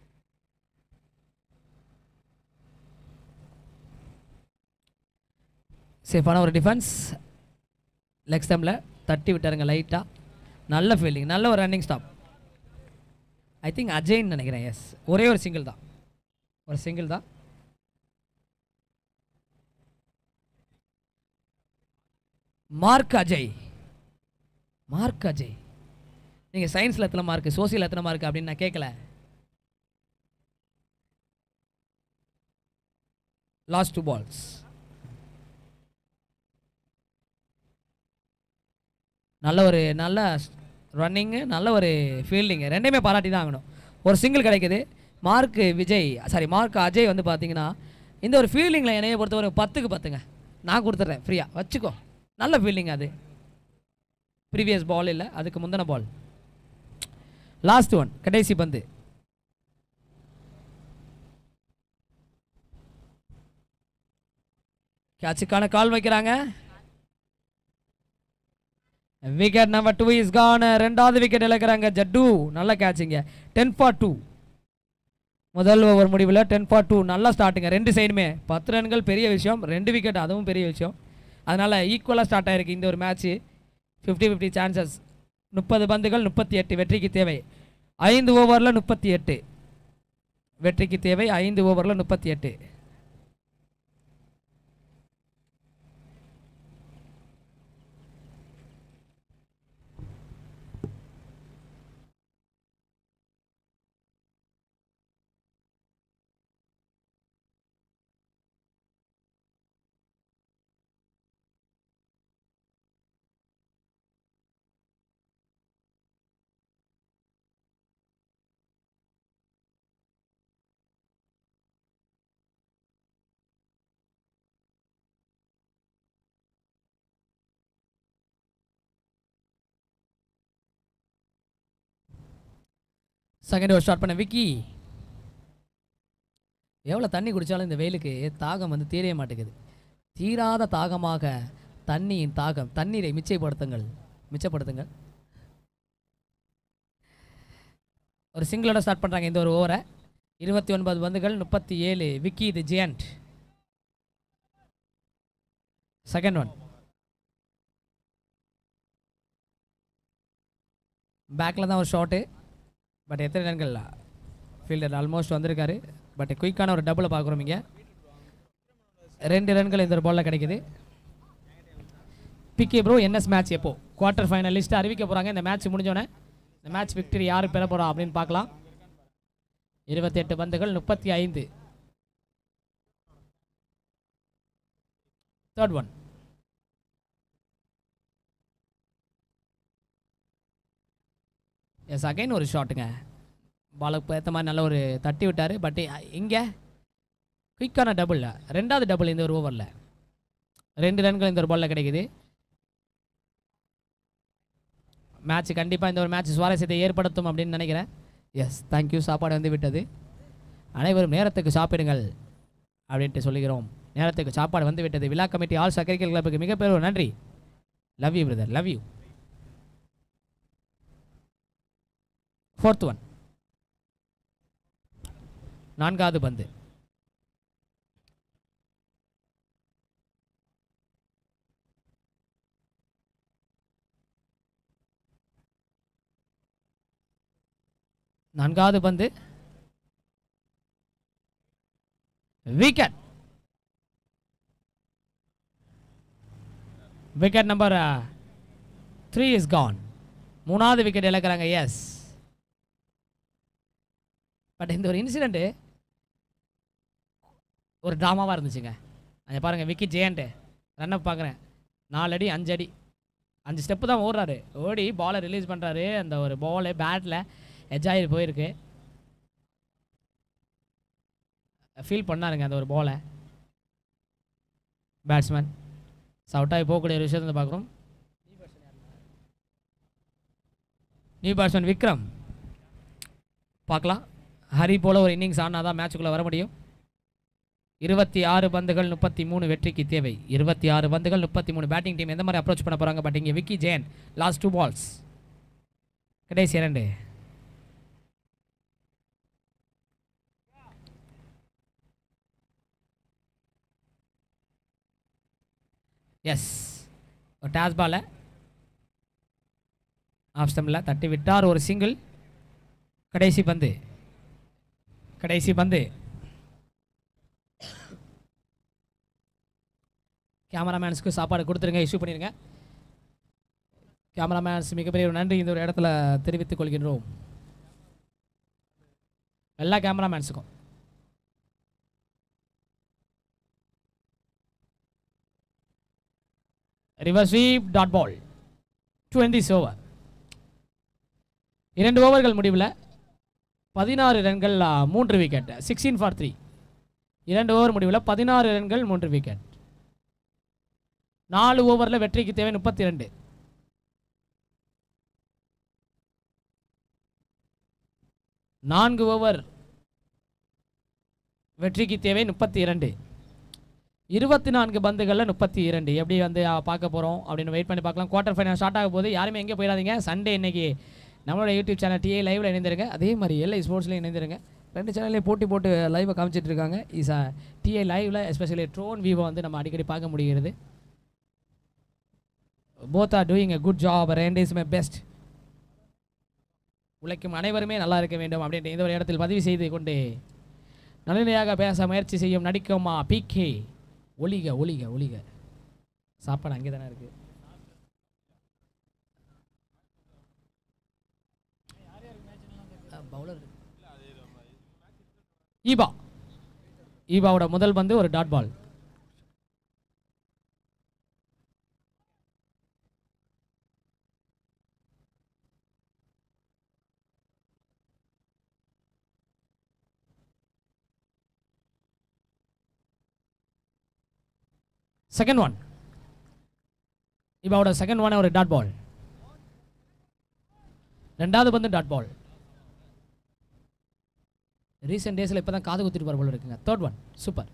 சேஃபான ஒரு டிஃபென்ஸ். லெக் ஸ்டம்பில் தட்டி விட்டாருங்க லைட்டாக. நல்ல ஃபீல்டிங். நல்ல ஒரு ரன்னிங் ஸ்டாப். ஐ திங்க் அஜய்ன்னு நினைக்கிறேன். எஸ், ஒரே ஒரு சிங்கிள் தான். ஒரு சிங்கிள் தான். மார்க் அஜய். மார்க் அஜய். நீங்கள் சயின்ஸில் எத்தனை மார்க்கு, சோசியல் எத்தனை மார்க்கு அப்படின்னு நான் கேட்கல. Last two balls. நல்ல ஒரு நல்ல ரன்னிங்கு, நல்ல ஒரு ஃபீல்டிங்கு, ரெண்டையுமே பாராட்டி தான் ஆகணும். ஒரு சிங்கிள் கிடைக்குது. Mark Vijay sorry mark Ajay வந்து பார்த்தீங்கன்னா இந்த ஒரு ஃபீல்டிங்கில் என்னையை பொறுத்த ஒரு பத்துக்கு பத்துங்க நான் கொடுத்துட்றேன். ஃப்ரீயாக வச்சுக்கோ. நல்ல ஃபீல்டிங். அது ப்ரீவியஸ் பால் இல்லை, அதுக்கு முந்தின பால். Last one. கடைசி பந்து. கேட்சுக்கான கால் வைக்கிறாங்க. Wicket number two is gone. ரெண்டாவது விக்கெட் இழக்கிறாங்க ஜட்டு. நல்ல கேட்சிங்க. Ten for two. முதல் ஓவர் முடிவில் டென் ஃபார் டூ. நல்லா ஸ்டார்ட்டுங்க. ரெண்டு சைடுமே பத்து ரன்கள் பெரிய விஷயம். ரெண்டு விக்கெட் அதுவும் பெரிய விஷயம். அதனால் ஈக்குவலாக ஸ்டார்ட் ஆகிருக்கு இந்த ஒரு மேட்ச்சு. Fifty fifty chances. முப்பது பந்துகள் முப்பத்தி எட்டு வெற்றிக்கு தேவை. ஐந்து ஓவரில் முப்பத்தி எட்டு வெற்றிக்கு தேவை. ஐந்து ஓவரில் முப்பத்தி எட்டு. செகண்ட் ஓவர் ஸ்டார்ட் பண்ண விக்கி. எவ்வளோ தண்ணி குடித்தாலும் இந்த வெயிலுக்கு தாகம் வந்து தீரவே மாட்டேங்குது. தீராத தாகமாக தண்ணியின் தாகம். தண்ணீரை மிச்சப்படுத்துங்கள் மிச்சப்படுத்துங்கள். ஒரு சிங்கிளோட ஸ்டார்ட் பண்ணுறாங்க இந்த ஒரு ஓவரை. இருபத்தி ஒன்பது பந்துகள் முப்பத்தி ஏழு. Vicky the giant. Second one. பேக்கில் தான் ஒரு ஷாட்டு. பட் எத்தனை ரன்கள் ஃபீல்டர் ஆல்மோஸ்ட் வந்திருக்காரு. பட் குயிக்கான ஒரு டபுளை பார்க்குறோம். இங்கே ரெண்டு ரன்கள் இந்த ஒரு பாலில் கிடைக்குது. பிகே ப்ரோ என்எஸ் மேட்ச் எப்போ? குவார்ட்டர் ஃபைனல் லிஸ்ட்டு அறிவிக்க போகிறாங்க. இந்த மேட்ச் முடிஞ்சோடனே இந்த மேட்ச் விக்டரி யார் பெற போகிறா அப்படின்னு பார்க்கலாம். இருபத்தி எட்டு பந்துகள் முப்பத்தி ஐந்து. Third one. எஸ் அகைன் ஒரு ஷாட்டுங்க. பாலுக்கு ஏற்ற மாதிரி நல்ல ஒரு தட்டி விட்டார். பட் இங்கே குயிக்கான டபுள், ரெண்டாவது டபுள் இந்த ஒரு ஓவரில். ரெண்டு ரன்கள் இந்த ஒரு பாலில் கிடைக்குது. மேட்ச் கண்டிப்பாக இந்த ஒரு மேட்ச் சுவாரஸ்யத்தை ஏற்படுத்தும் அப்படின்னு நினைக்கிறேன். Yes thank you. சாப்பாடு வந்து விட்டது. அனைவரும் நேரத்துக்கு சாப்பிடுங்கள் அப்படின்ட்டு சொல்லுகிறோம். நேரத்துக்கு சாப்பாடு வந்து விட்டது. விழா கமிட்டி ஆல் கிரிக்கெட் கிளப்புக்கு மிகப்பெரிய ஒரு நன்றி. Love you brother, love you. Fourth one. நான்காவது பந்து. நான்காவது பந்து wicket. Wicket number three is gone. மூணாவது விக்கெட் இழக்கிறாங்க. எஸ் பட் இந்த ஒரு இன்சிடென்ட்டு ஒரு ட்ராமாவாக இருந்துச்சுங்க. அங்கே பாருங்கள், விக்கி ஜெயண்ட்டு ரன் அப் பார்க்குறேன். நாலு அடி அஞ்சு அடி அஞ்சு ஸ்டெப்பு தான் ஓடுறாரு. ஓடி பாலை ரிலீஸ் பண்ணுறாரு. அந்த ஒரு பாலு பேட்டில் எஜ்ஜாயி போயிருக்கு. ஃபீல் பண்ணாருங்க அந்த ஒரு பாலை பேட்ஸ்மேன். சவுட்டாகி போகக்கூடிய ஒரு விஷயத்தை பார்க்குறோம். New batsman Vikram. பார்க்கலாம், ஹரி போல் ஒரு இன்னிங்ஸ் ஆனால் தான் மேட்சுக்குள்ளே வர முடியும். இருபத்தி ஆறு பந்துகள் முப்பத்தி மூணு வெற்றிக்கு தேவை. இருபத்தி ஆறு பந்துகள் முப்பத்தி மூணு. பேட்டிங் டீம் எந்த மாதிரி அப்ரோச் பண்ண போகிறாங்க? பட் இங்கே விக்கி ஜெயன் லாஸ்ட் டூ பால்ஸ், கடைசி இரண்டு. எஸ் ஒரு டாஸ் பாலை ஆஃப் ஸ்டம்பில் தட்டி விட்டார். ஒரு சிங்கிள். கடைசி பந்து, கடைசி பந்து. கேமராமேன்ஸ்க்கு சாப்பாடு கொடுத்துருங்க, இஷ்யூ பண்ணிடுங்க. கேமராமேன்ஸ் மிகப்பெரிய ஒரு நன்றி இந்த ஒரு இடத்துல தெரிவித்துக் கொள்கின்றோம். எல்லா கேமராமேன்ஸுக்கும். Reverse sweep dot ball. Twenty over. இரண்டு ஓவர்கள் முடிவில் பதினாறு ரன்கள், மூன்று விக்கெட். Sixteen for three. இரண்டு ஓவர் முடிவில் பதினாறு ரன்கள், மூன்று விக்கெட். நாலு ஓவரில் வெற்றிக்கு தேவை முப்பத்தி ரெண்டு. நான்கு ஓவர் வெற்றிக்கு தேவை முப்பத்தி இரண்டு. இருபத்தி நான்கு பந்துகளில் முப்பத்தி இரண்டு. எப்படி வந்து பார்க்க போகிறோம் அப்படின்னு வெயிட் பண்ணி பார்க்கலாம். குவார்டர் ஃபைனல் ஸ்டார்ட் ஆக போது யாருமே எங்கே போயிடாதீங்க. சண்டே இன்னைக்கு நம்மளோட யூடியூப் சேனல் டிஏ லைவில் இணைந்திருங்க. அதே மாதிரி எல்ஐ ஸ்போர்ட்ஸ்லையும் இணைந்திருங்க. ரெண்டு சேனல்லையும் போட்டி போட்டு லைவை காமிச்சிட்டு இருக்காங்க. இஸ் டிஏ லைவில் எஸ்பெஷலி ட்ரோன் வியூவை வந்து நம்ம அடிக்கடி பார்க்க முடிகிறது. Both are doing a good job. Rent is my best. உழைக்கும் அனைவருமே நல்லா இருக்க வேண்டும் அப்படின்ற இந்த ஒரு இடத்தில் பதிவு செய்து கொண்டு நடுநிலையாக பேச முயற்சி செய்யும் நடிக்குமா பிகே. ஒளிக ஒளிக ஒளிக. சாப்பாடு அங்கே தானே இருக்கு. பவுலர் ஈபா. ஈபாவோட முதல் பந்து ஒரு டாட் பால். Second one. இவாவோட செகண்ட் ஒன் ஒரு டாட் பால். ரெண்டாவது பந்து டாட் பால். ரீசெண்ட் டேஸில் இப்போ தான் காது குத்திட்டு போகிற போல இருக்குங்க. Third one super.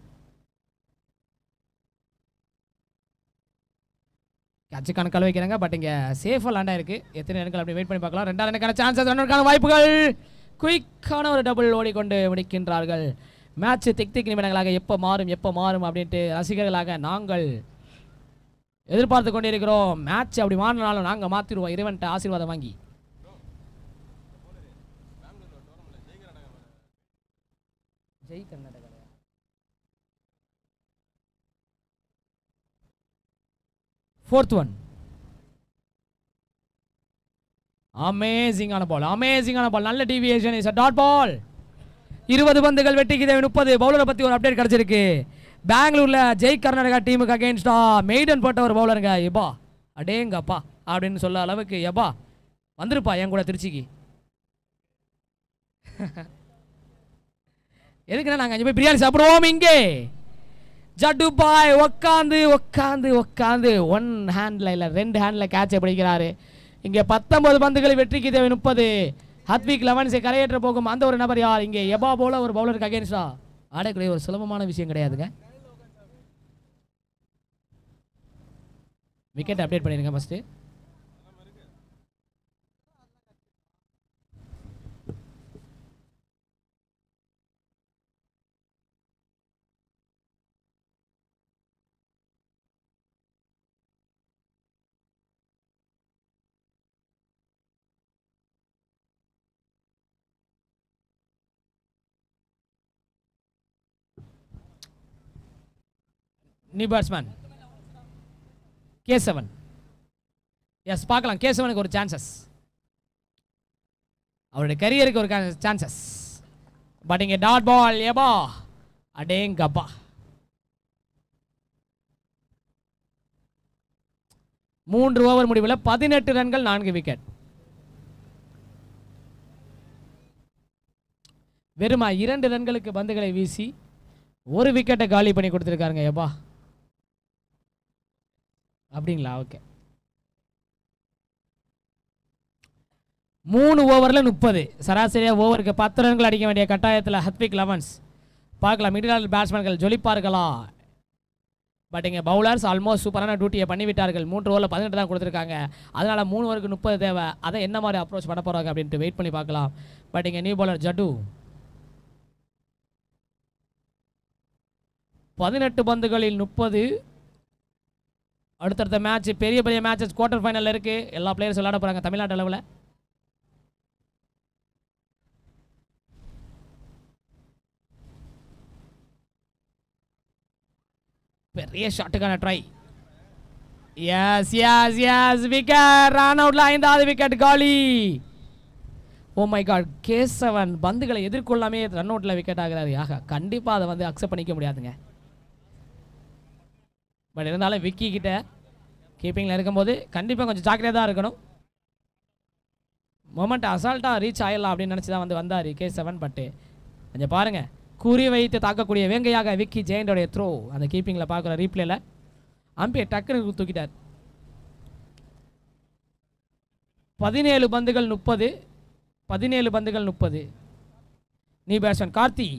கேட்சு கணக்கால் வைக்கிறாங்க. பட் இங்கே சேஃபாக லேண்டாக இருக்குது. எத்தனை ரன்கள் அப்படி வெயிட் பண்ணி பார்க்கலாம். ரெண்டாவது ரனுக்கான சான்சஸ், ரன்னுக்கான வாய்ப்புகள். குயிக்கான ஒரு டபுள் ஓடிக்கொண்டு முடிக்கின்றார்கள். மேட்ச் திக் திக் நிமிடங்களாக எப்போ மாறும் எப்போ மாறும் அப்படின்ட்டு ரசிகர்களாக நாங்கள் எதிர்பார்த்து கொண்டே இருக்கிறோம். மேட்ச் அப்படி மாறினாலும் நாங்கள் மாற்றிடுவோம் இறைவன்ட்ட ஆசீர்வாதம் வாங்கி. ஜெய் கர்நாடகா. Fourth one. அமேசிங்கான பால், அமேசிங்கான பால். நல்ல deviation. Is a dot ball. இருபது பந்துகள் வெற்றிக்கு தேவை முப்பது. பவுலரை பற்றி ஒரு அப்டேட் கிடச்சிருக்கு. பெங்களூரில் ஜெய் கர்நாடகா டீமுக்கு அகேன்ஸ்டா மெய்டன் போட்ட ஒரு பவுலருங்க. எப்பா அடேங்கப்பா அப்படின்னு சொல்ல அளவுக்கு எப்பா வந்துருப்பா என் கூட திருச்சிக்கு. எதுக்குன்னா நாங்கள் அஞ்சு போய் பிரியாணி சாப்பிடுவோம். இங்கே ஜட்டு பாய் உக்காந்து உக்காந்து உக்காந்து ஒன் ஹேண்டில் இல்லை ரெண்டு ஹேண்டில் கேட்சை பிடிக்கிறாரு. இங்கே பத்தொன்பது பந்துகள் வெற்றிக்கு தேவை முப்பது. ஹத்விக் லெவன்ஸை கரையேற்ற போகும் அந்த ஒரு நபர் யார்? இங்கே எபா போல ஒரு பவுலருக்கு அகேன்ஸ்டா ஆடக்கூடிய ஒரு சுலபமான விஷயம் கிடையாதுங்க. விக்கெட் அப்டேட் பண்ணிடுங்க first. New batsman K seven. Yes பார்க்கலாம். கே செவனுக்கு ஒரு சான்சஸ், அவருடைய கரியருக்கு ஒரு சான்சஸ். பட் இங்கே டாட் பால் ஏபா அடேங்கப்பா. மூன்று ஓவர் முடிவில் பதினெட்டு ரன்கள் நான்கு விக்கெட். வெறுமா இரண்டு ரன்களுக்கு பந்துகளை வீசி ஒரு விக்கெட்டை காலி பண்ணி கொடுத்துருக்காருங்க. ஏபா அப்படிங்களா? ஓகே. மூணு ஓவரில் முப்பது சராசரியாக ஓவருக்கு பத்து ரன்கள் அடிக்க வேண்டிய கட்டாயத்தில் ஹத்விக் லெவன்ஸ். பார்க்கலாம் மிடில் ஆர்டர் பேட்ஸ்மேன்கள் ஜொலிப்பார்களா. பட் இங்கே பவுலர்ஸ் ஆல்மோஸ்ட் சூப்பரான டியூட்டியை பண்ணிவிட்டார்கள். மூன்று ஓவரில் பதினெட்டு தான் கொடுத்துருக்காங்க. அதனால் மூணு ஓவருக்கு முப்பது தேவை. அதை என்ன மாதிரி அப்ரோச் பண்ண போகிறாங்க அப்படின்ட்டு வெயிட் பண்ணி பார்க்கலாம். பட் இங்கே நியூ பவுலர் ஜட்டு பதினெட்டு பந்துகளில் முப்பது. அடுத்தடுத்த மேட்ச் பெரிய பெரிய மேட்சஸ் குவார்டர் ஃபைனலில் இருக்குது. எல்லா பிளேயர்ஸ் விளையாட போகிறாங்க தமிழ்நாட்டு அளவில். பெரிய ஷாட்டுக்கான try. Yes yes yes wicket. Run அவுட்ல ஐந்தாவது விக்கெட் காலி. Oh my God. K seven பந்துகளை எதிர்கொள்ளாமே ரன் அவுட்ல விக்கெட் ஆகிறாரு. ஆக கண்டிப்பாக அதை வந்து அக்செப்ட் பண்ணிக்க முடியாதுங்க. பட் இருந்தாலும் விக்கி கிட்ட கீப்பிங்கில் இருக்கும்போது கண்டிப்பாக கொஞ்சம் ஜாக்கிரதையாக தான் இருக்கணும். மொமெண்ட் அசால்ட்டாக ரீச் ஆயிடலாம் அப்படின்னு நினச்சி தான் வந்து வந்தார் கே செவன். பட்டு கொஞ்சம் பாருங்கள், குறி வைத்து தாக்கக்கூடிய வேங்கையாக விக்கி ஜெயண்டோடைய த்ரோ அந்த கீப்பிங்கில் பார்க்குற ரீப்ளேல அம்பையர் டக்குனு தூக்கிட்டார். பதினேழு பந்துகள் முப்பது. பதினேழு பந்துகள் முப்பது. நீ பேட்ஸ்மேன் கார்த்தி.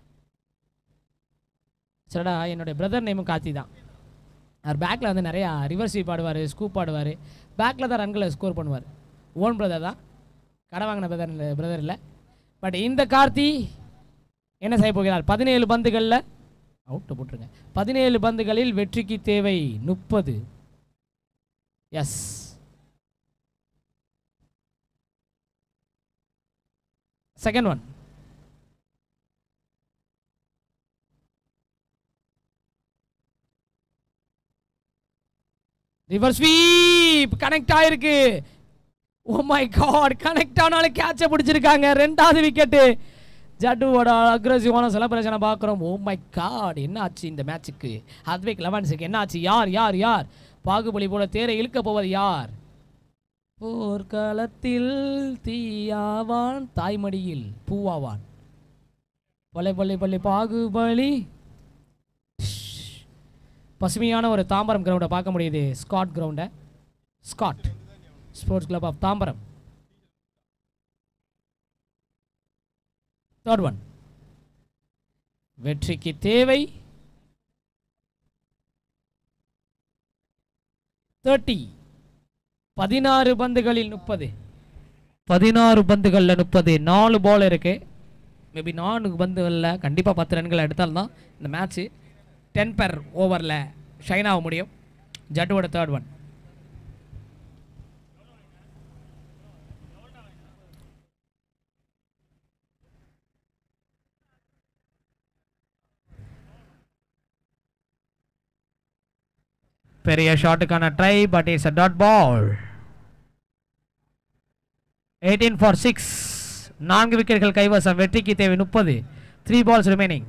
சரிடா, என்னுடைய பிரதர் நேமும் கார்த்தி தான். அவர் பேக்கில் வந்து நிறையா ரிவர்ஸ் ஸ்வீப் ஆடுவார், ஸ்கூப் ஆடுவார். பேக்கில் தான் ரன்களை ஸ்கோர் பண்ணுவார். ஓன் பிரதர் தான், கடை வாங்கின பிரதர் பிரதர் இல்லை. பட் இந்த கார்த்தி என்ன செய்ய போகிறார்? பதினேழு பந்துகளில் அவுட்டு போட்டுருங்க. பதினேழு பந்துகளில் வெற்றிக்கு தேவை முப்பது. Yes, second one. Reverse sweep connect ஆயிருக்கு. ஓ மை காட், கனெக்ட் ஆனாலும் கேட்சை பிடிச்சிருக்காங்க. ரெண்டாவது விக்கெட்டு. ஜட்டுவோட அக்ரெசிவான செலப்ரேஷனை பார்க்குறோம். ஓ மை காட், என்ன ஆச்சு இந்த மேட்சுக்கு? ஹத்விக் லெவன்ஸுக்கு என்ன ஆச்சு? யார் யார் யார் பாகுபலி போல தேரை இழுக்க போவது யார்? போர்க்களத்தில் தீயாவான், தாய்மடியில் பூவாவான். பள்ளி பள்ளி பள்ளி பாகுபலி. பசுமையான ஒரு தாம்பரம் கிரவுண்டை பார்க்க முடியுது. ஸ்காட் கிரவுண்டை, Scott sports club of Tambaram. Third one. வெற்றிக்கு தேவை தேர்ட்டி. பதினாறு பந்துகளில் முப்பது. பதினாறு பந்துகளில் முப்பது. நாலு பால் இருக்கு. மேபி நான்கு பந்துகளில் கண்டிப்பாக பத்து ரன்கள் எடுத்தால்தான் இந்த மேட்ச்சு டென் பெர் ஓவரில் ஷைன் ஆக முடியும். ஜட்டுவோட தேர்ட் ஒன். பெரிய ஷாட்டுக்கான try, but it's a dot ball. Eighteen for six. நான்கு விக்கெட்டுகள் கைவசம். வெற்றிக்கு தேவை முப்பது. Three balls remaining.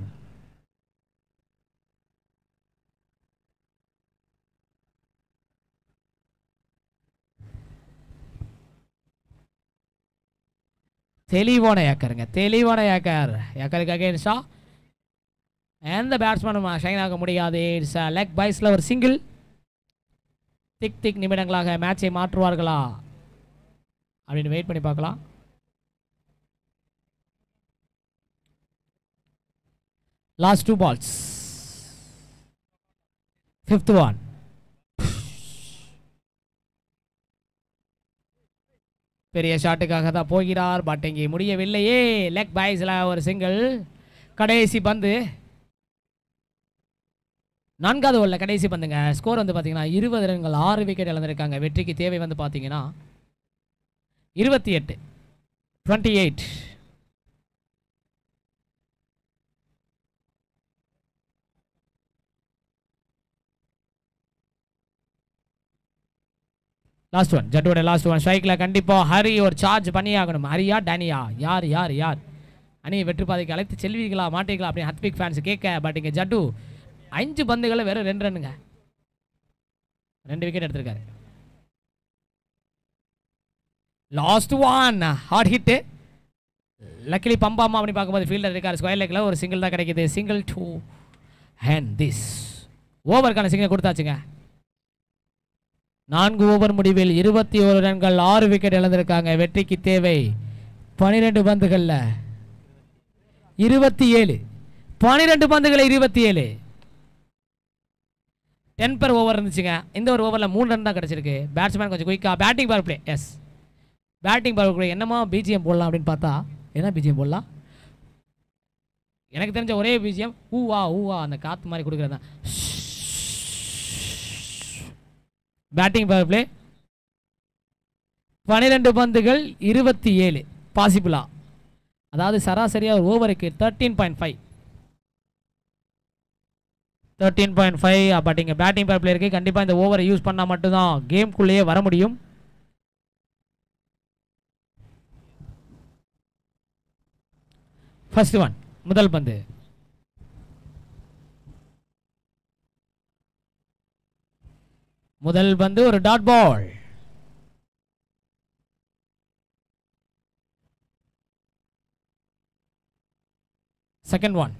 தெளிவான ஏக்கருங்க, தெளிவான ஏக்கர். ஏக்கருக்கு அகேன்ஸ்டா எந்த பேட்ஸ்மேனும் ஷைன் ஆக முடியாது. இட்ஸ் லெக் பைஸில் ஒரு சிங்கிள். திக் திக் நிமிடங்களாக மேட்சை மாற்றுவார்களா அப்படின்னு வெயிட் பண்ணி பார்க்கலாம். Last two balls, fifth one. பெரிய ஷாட்டுக்காக தான் போகிறார், பட் இங்கே முடியவில்லையே. லெக் பைஸில் ஒரு சிங்கிள். கடைசி பந்து, நான்காவது ஓவரில் கடைசி பந்துங்க. ஸ்கோர் வந்து பார்த்தீங்கன்னா இருபது ரன்கள், ஆறு விக்கெட் இழந்திருக்காங்க. வெற்றிக்கு தேவை வந்து பார்த்தீங்கன்னா இருபத்தி எட்டு டுவெண்ட்டி எயிட். லாஸ்ட் ஒன், ஜட்டோட லாஸ்ட் ஒன். ஸ்ட்ரைக்கில் கண்டிப்பாக ஹரி ஒரு சார்ஜ் பண்ணி ஆகணும். ஹரியா டேனியா, யார் யார் யார் அணியை வெற்றி பாதைக்கு அழைத்து செல்வீங்களா மாட்டீங்களா அப்படின்னு ஹத்விக் ஃபேன்ஸ் கேட்க. பட் இங்கே ஜட்டு அஞ்சு பந்துகளை வெறும் ரெண்டு ரன்னுங்க, ரெண்டு விக்கெட் எடுத்திருக்காரு. Last one, hard hit. Luckily பம்பாமா அப்படி பார்க்கும்போது ஃபீல்டர் இருக்கார். ஸ்கொயர் லெக்கில் ஒரு சிங்கிள் தான் கிடைக்குது. சிங்கிள் டூ அண்ட் திஸ் ஓவருக்கான சிங்கிள் கொடுத்தாச்சுங்க. நான்கு ஓவர் முடிவில் இருபத்தி ஒரு ரன்கள், ஆறு விக்கெட் இழந்திருக்காங்க. வெற்றிக்கு தேவை பனிரெண்டு பந்துகளில் இருபத்தி ஏழு. பனிரெண்டு பந்துகளை இருபத்தி ஏழு. டென் பர் ஓவர் இருந்துச்சுங்க. இந்த ஒரு ஓவரில் மூணு ரன் தான் கிடச்சிருக்கு. பேட்ஸ்மேன் கொஞ்சம் குயிக்காக batting power play. Yes, batting power play. என்னமா பிஜிஎம் போடலாம் அப்படின்னு பார்த்தா என்ன பிஜிஎம் போடலாம்? எனக்கு தெரிஞ்ச ஒரே பிஜிஎம் ஊவா ஊவா அந்த காற்று மாதிரி கொடுக்குறது தான். Batting power play. பனிரெண்டு பந்துகள் இருபத்தி ஏழு பாசிபிளா, அதாவது சராசரியாக ஒரு ஓவருக்கு thirteen point five thirteen point five but இங்கே பேட்டிங் பவர் பிளே இருக்குது. கண்டிப்பாக இந்த ஓவரை யூஸ் பண்ணால் மட்டும்தான் கேம்குள்ளேயே வர முடியும். ஃபர்ஸ்ட் ஒன், முதல் பந்து. முதல் பந்து ஒரு dot ball. Second one,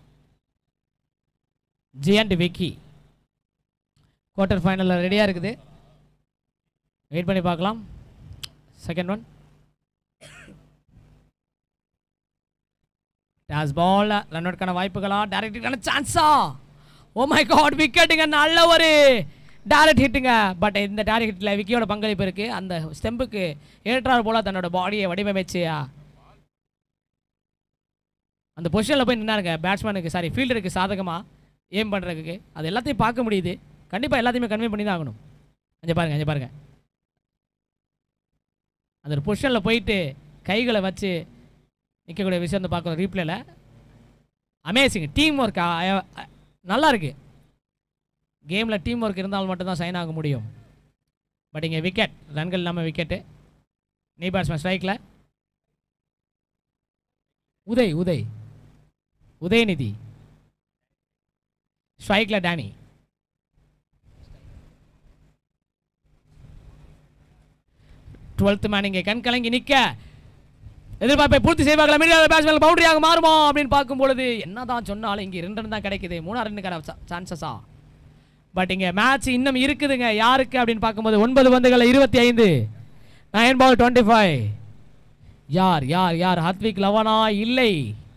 G and Vicky quarter ஃபைனலில் ரெடியாக இருக்குது. வெயிட் பண்ணி பார்க்கலாம். Second one, toss ball. Run அவுட்கான வாய்ப்புகளா, டைரக்டான சான்ஸா? ஓ மை காட், விக்கெட்டுங்க. நல்ல ஒரு டைரக்ட் ஹிட்டுங்க. பட் இந்த டைரக்ட் ஹிட்டில் விக்கியோட பங்களிப்பு இருக்குது. அந்த ஸ்டெம்புக்கு ஏற்றார் போல் தன்னோட பாடியை வடிவமைச்சு அந்த பொசிஷனில் போய் நின்னாருங்க. பேட்ஸ்மேனுக்கு சாரி ஃபீல்டருக்கு சாதகமாக ஏம் பண்ணுறதுக்கு அது எல்லாத்தையும் பார்க்க முடியுது. கண்டிப்பாக எல்லாத்தையுமே கன்வே பண்ணி தான் ஆகணும். அங்கே பாருங்கள், அங்கே பாருங்கள், அந்த ஒரு பொசிஷனில் போயிட்டு கைகளை வச்சு நிற்கக்கூடிய விஷயம் வந்து பார்க்கணும் ரீப்ளேல. அமேசிங் டீம் ஒர்க், நல்லா இருக்குது. கேமில் டீம் ஒர்க் இருந்தால் மட்டும்தான் சைன் ஆக முடியும். பட் இங்கே விக்கெட், ரன்கள் இல்லாமல் விக்கெட்டு. நீ பேட்ஸ்மேன் ஸ்ட்ரைக்கில் உதய் உதய் உதயநிதி. ஸ்ட்ரைக்கில் டேனி. டுவெல்த் மேன் இங்கே கண் கலங்கி நிற்க எதிர்பார்ப்பை பூர்த்தி செய்வாங்களா? மீடியா பேட்ஸ்மேன் பவுண்டரியாக மாறுமா அப்படின்னு பார்க்கும்பொழுது என்னதான் சொன்னாலும் இங்கே ரெண்டு ரன் தான் கிடைக்குது. மூணாறு ரன்னுக்கான சான்சஸா? பட் இங்கே மேட்ச் இன்னும் இருக்குதுங்க. யாருக்கு அப்படின்னு பார்க்கும்போது ஒன்பது பந்துகள் இருபத்தி ஐந்து, நைன் பால் டுவெண்ட்டி ஃபைவ். யார் யார் யார் ஹத்விக் லவனா? இல்லை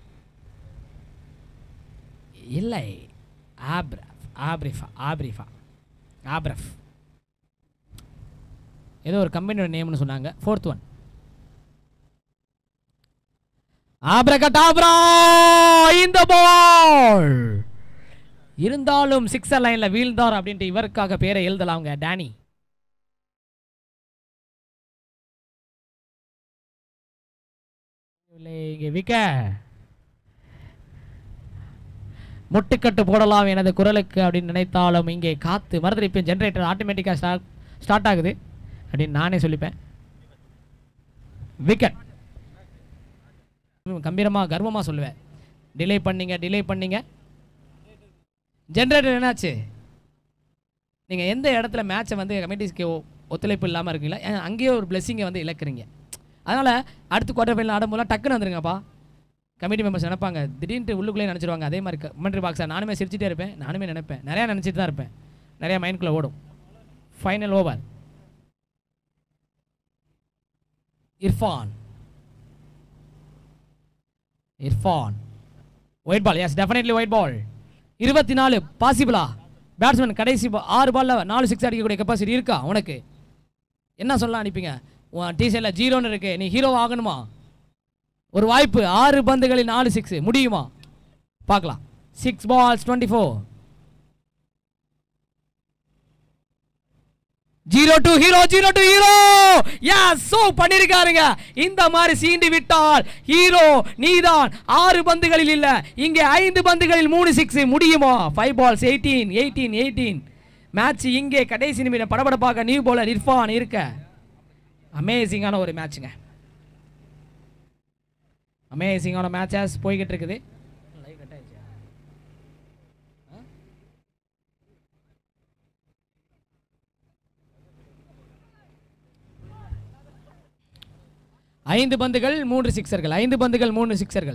இல்லை, ஆப்ரஃப் ஆப்ரிஃபா ஆப்ரிஃபா ஆப்ரஃப் ஏதோ ஒரு கம்பெனியோட நேம்னு சொன்னாங்க. ஃபோர்த் ஒன், ஆப்ரகடாப்ரா இந்த பால் இருந்தாலும் சிக்ஸர் லைன்ல வீழ்ந்தார் அப்படின்ட்டு இவருக்காக பேரை எழுதலாங்க. டேனி. இங்கே விக்கெட். முட்டுக்கட்டு போடலாம் எனது குரலுக்கு அப்படின்னு நினைத்தாலும் இங்கே காத்து மறுதளிப்பின் ஜென்ரேட்டர் ஆட்டோமேட்டிக்காக ஸ்டார்ட் ஸ்டார்ட் ஆகுது அப்படின்னு நானே சொல்லிப்பேன். விக்கெட். கம்பீரமாக கர்வமாக சொல்லுவேன். டிலே பண்ணீங்க டிலே பண்ணீங்க ஜென்ரேட்டர் என்னாச்சு? நீங்கள் எந்த இடத்துல மேட்சை வந்து கமிட்டிஸ்க்கு ஒத்துழைப்பு இல்லாமல் இருக்கீங்களா, அங்கேயே ஒரு பிளெஸிங்கை வந்து இழக்கிறீங்க. அதனால் அடுத்து குவார்டர் ஃபைனல் ஆடும்போது டக்குன்னு வந்துருங்கப்பா. கமிட்டி மெம்பர்ஸ் நினைப்பாங்க, திடீர்னு உள்ளுக்குள்ளே நினச்சிருவாங்க. அதே மாதிரி கமெண்ட்ரி பாக்ஸாக நானுமே சிரிச்சிட்டே இருப்பேன், நானுமே நினைப்பேன், நிறையா நினச்சிட்டு தான் இருப்பேன், நிறையா மைண்ட்குள்ளே ஓடும். Final over. Irfan Irfan white ball. Yes, definitely white ball. இருபத்தி நாலு பாசிபிளா? பேட்ஸ்மேன் கடைசி ஆறு பாலில் நாலு சிக்ஸ் அடிக்கக்கூடிய கெப்பாசிட்டி இருக்கா உனக்கு? என்ன சொல்ல அனுப்பிங்க? உன் டீசரில் ஜீரோன்னு இருக்கு, நீ ஹீரோ ஆகணுமா? ஒரு வாய்ப்பு, ஆறு பந்துகளில் நாலு சிக்ஸ் முடியுமா? பார்க்கலாம். Six balls twenty four. Zero to hero, zero to hero. Yes, so பண்ணிருக்காருங்க. இந்த மாதிரி சீண்டி விட்டால் ஹீரோ நீதான். ஆறு பந்துகளில் இல்ல, இங்கே ஐந்து பந்துகளில் மூணு சிக்ஸ் முடியுமா? Five balls eighteen eighteen eighteen. Match இங்கே கடைசி நிமிடம் படபடப்பாக நியூ பவுலர் இர்ஃபான் இருக்க. அமேசிங்கான ஒரு மேட்சுங்க, அமேசிங்கான மேட்சஸ் போய்கிட்டு இருக்குது. ஐந்து பந்துகள் மூன்று சிக்ஸர்கள், ஐந்து பந்துகள் மூன்று சிக்ஸர்கள்.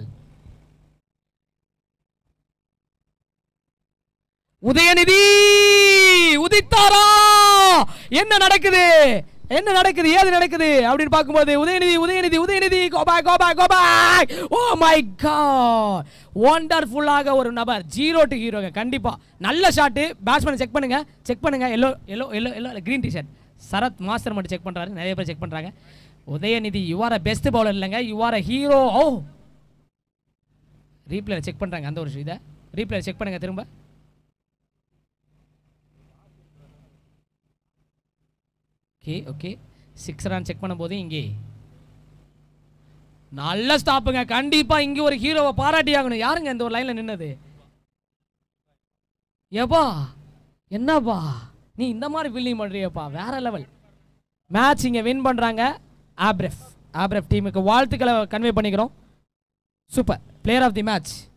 உதயநிதி உதித்தாரா? என்ன நடக்குது, என்ன நடக்குது, ஏது நடக்குது அப்படின்னு பார்க்கும்போது Udhayanidhi Udhayanidhi Udhayanidhi go back go back go back. Oh my God, வண்டர்ஃபுல்லாக ஒரு நபர். ஜீரோ டு ஹீரோங்க. கண்டிப்பா நல்ல ஷாட்டு. பேட்ஸ்மேன் செக் பண்ணுங்க, செக் பண்ணுங்க. Yellow yellow yellow yellow green T-shirt Sarath master மட்டும் செக் பண்றாரு, நிறைய பேர் செக் பண்றாங்க. Udhayanidhi you are a best bowler இல்லைங்க, you are a hero. Oh, replay check பண்ணுறாங்க அந்த ஒரு இதை. ரீப்ளே செக் பண்ணுங்க திரும்ப. Okay okay, six run check பண்ணும்போது இங்கே நல்ல ஸ்டாப்புங்க. கண்டிப்பாக இங்கே ஒரு ஹீரோவை பாராட்டி ஆகணும். யாருங்க இந்த ஒரு லைனில் நின்னது? ஏப்பா என்னப்பா நீ இந்த மாதிரி ஃபீல்டிங் பண்ணுறியப்பா, வேற லெவல். மேட்ச் இங்கே வின் பண்ணுறாங்க. ஆப்ரெஃப் ஆப்ரெஃப் டீமுக்கு வாழ்த்துக்களை கன்வே பண்ணிக்கிறோம். Super player of the match.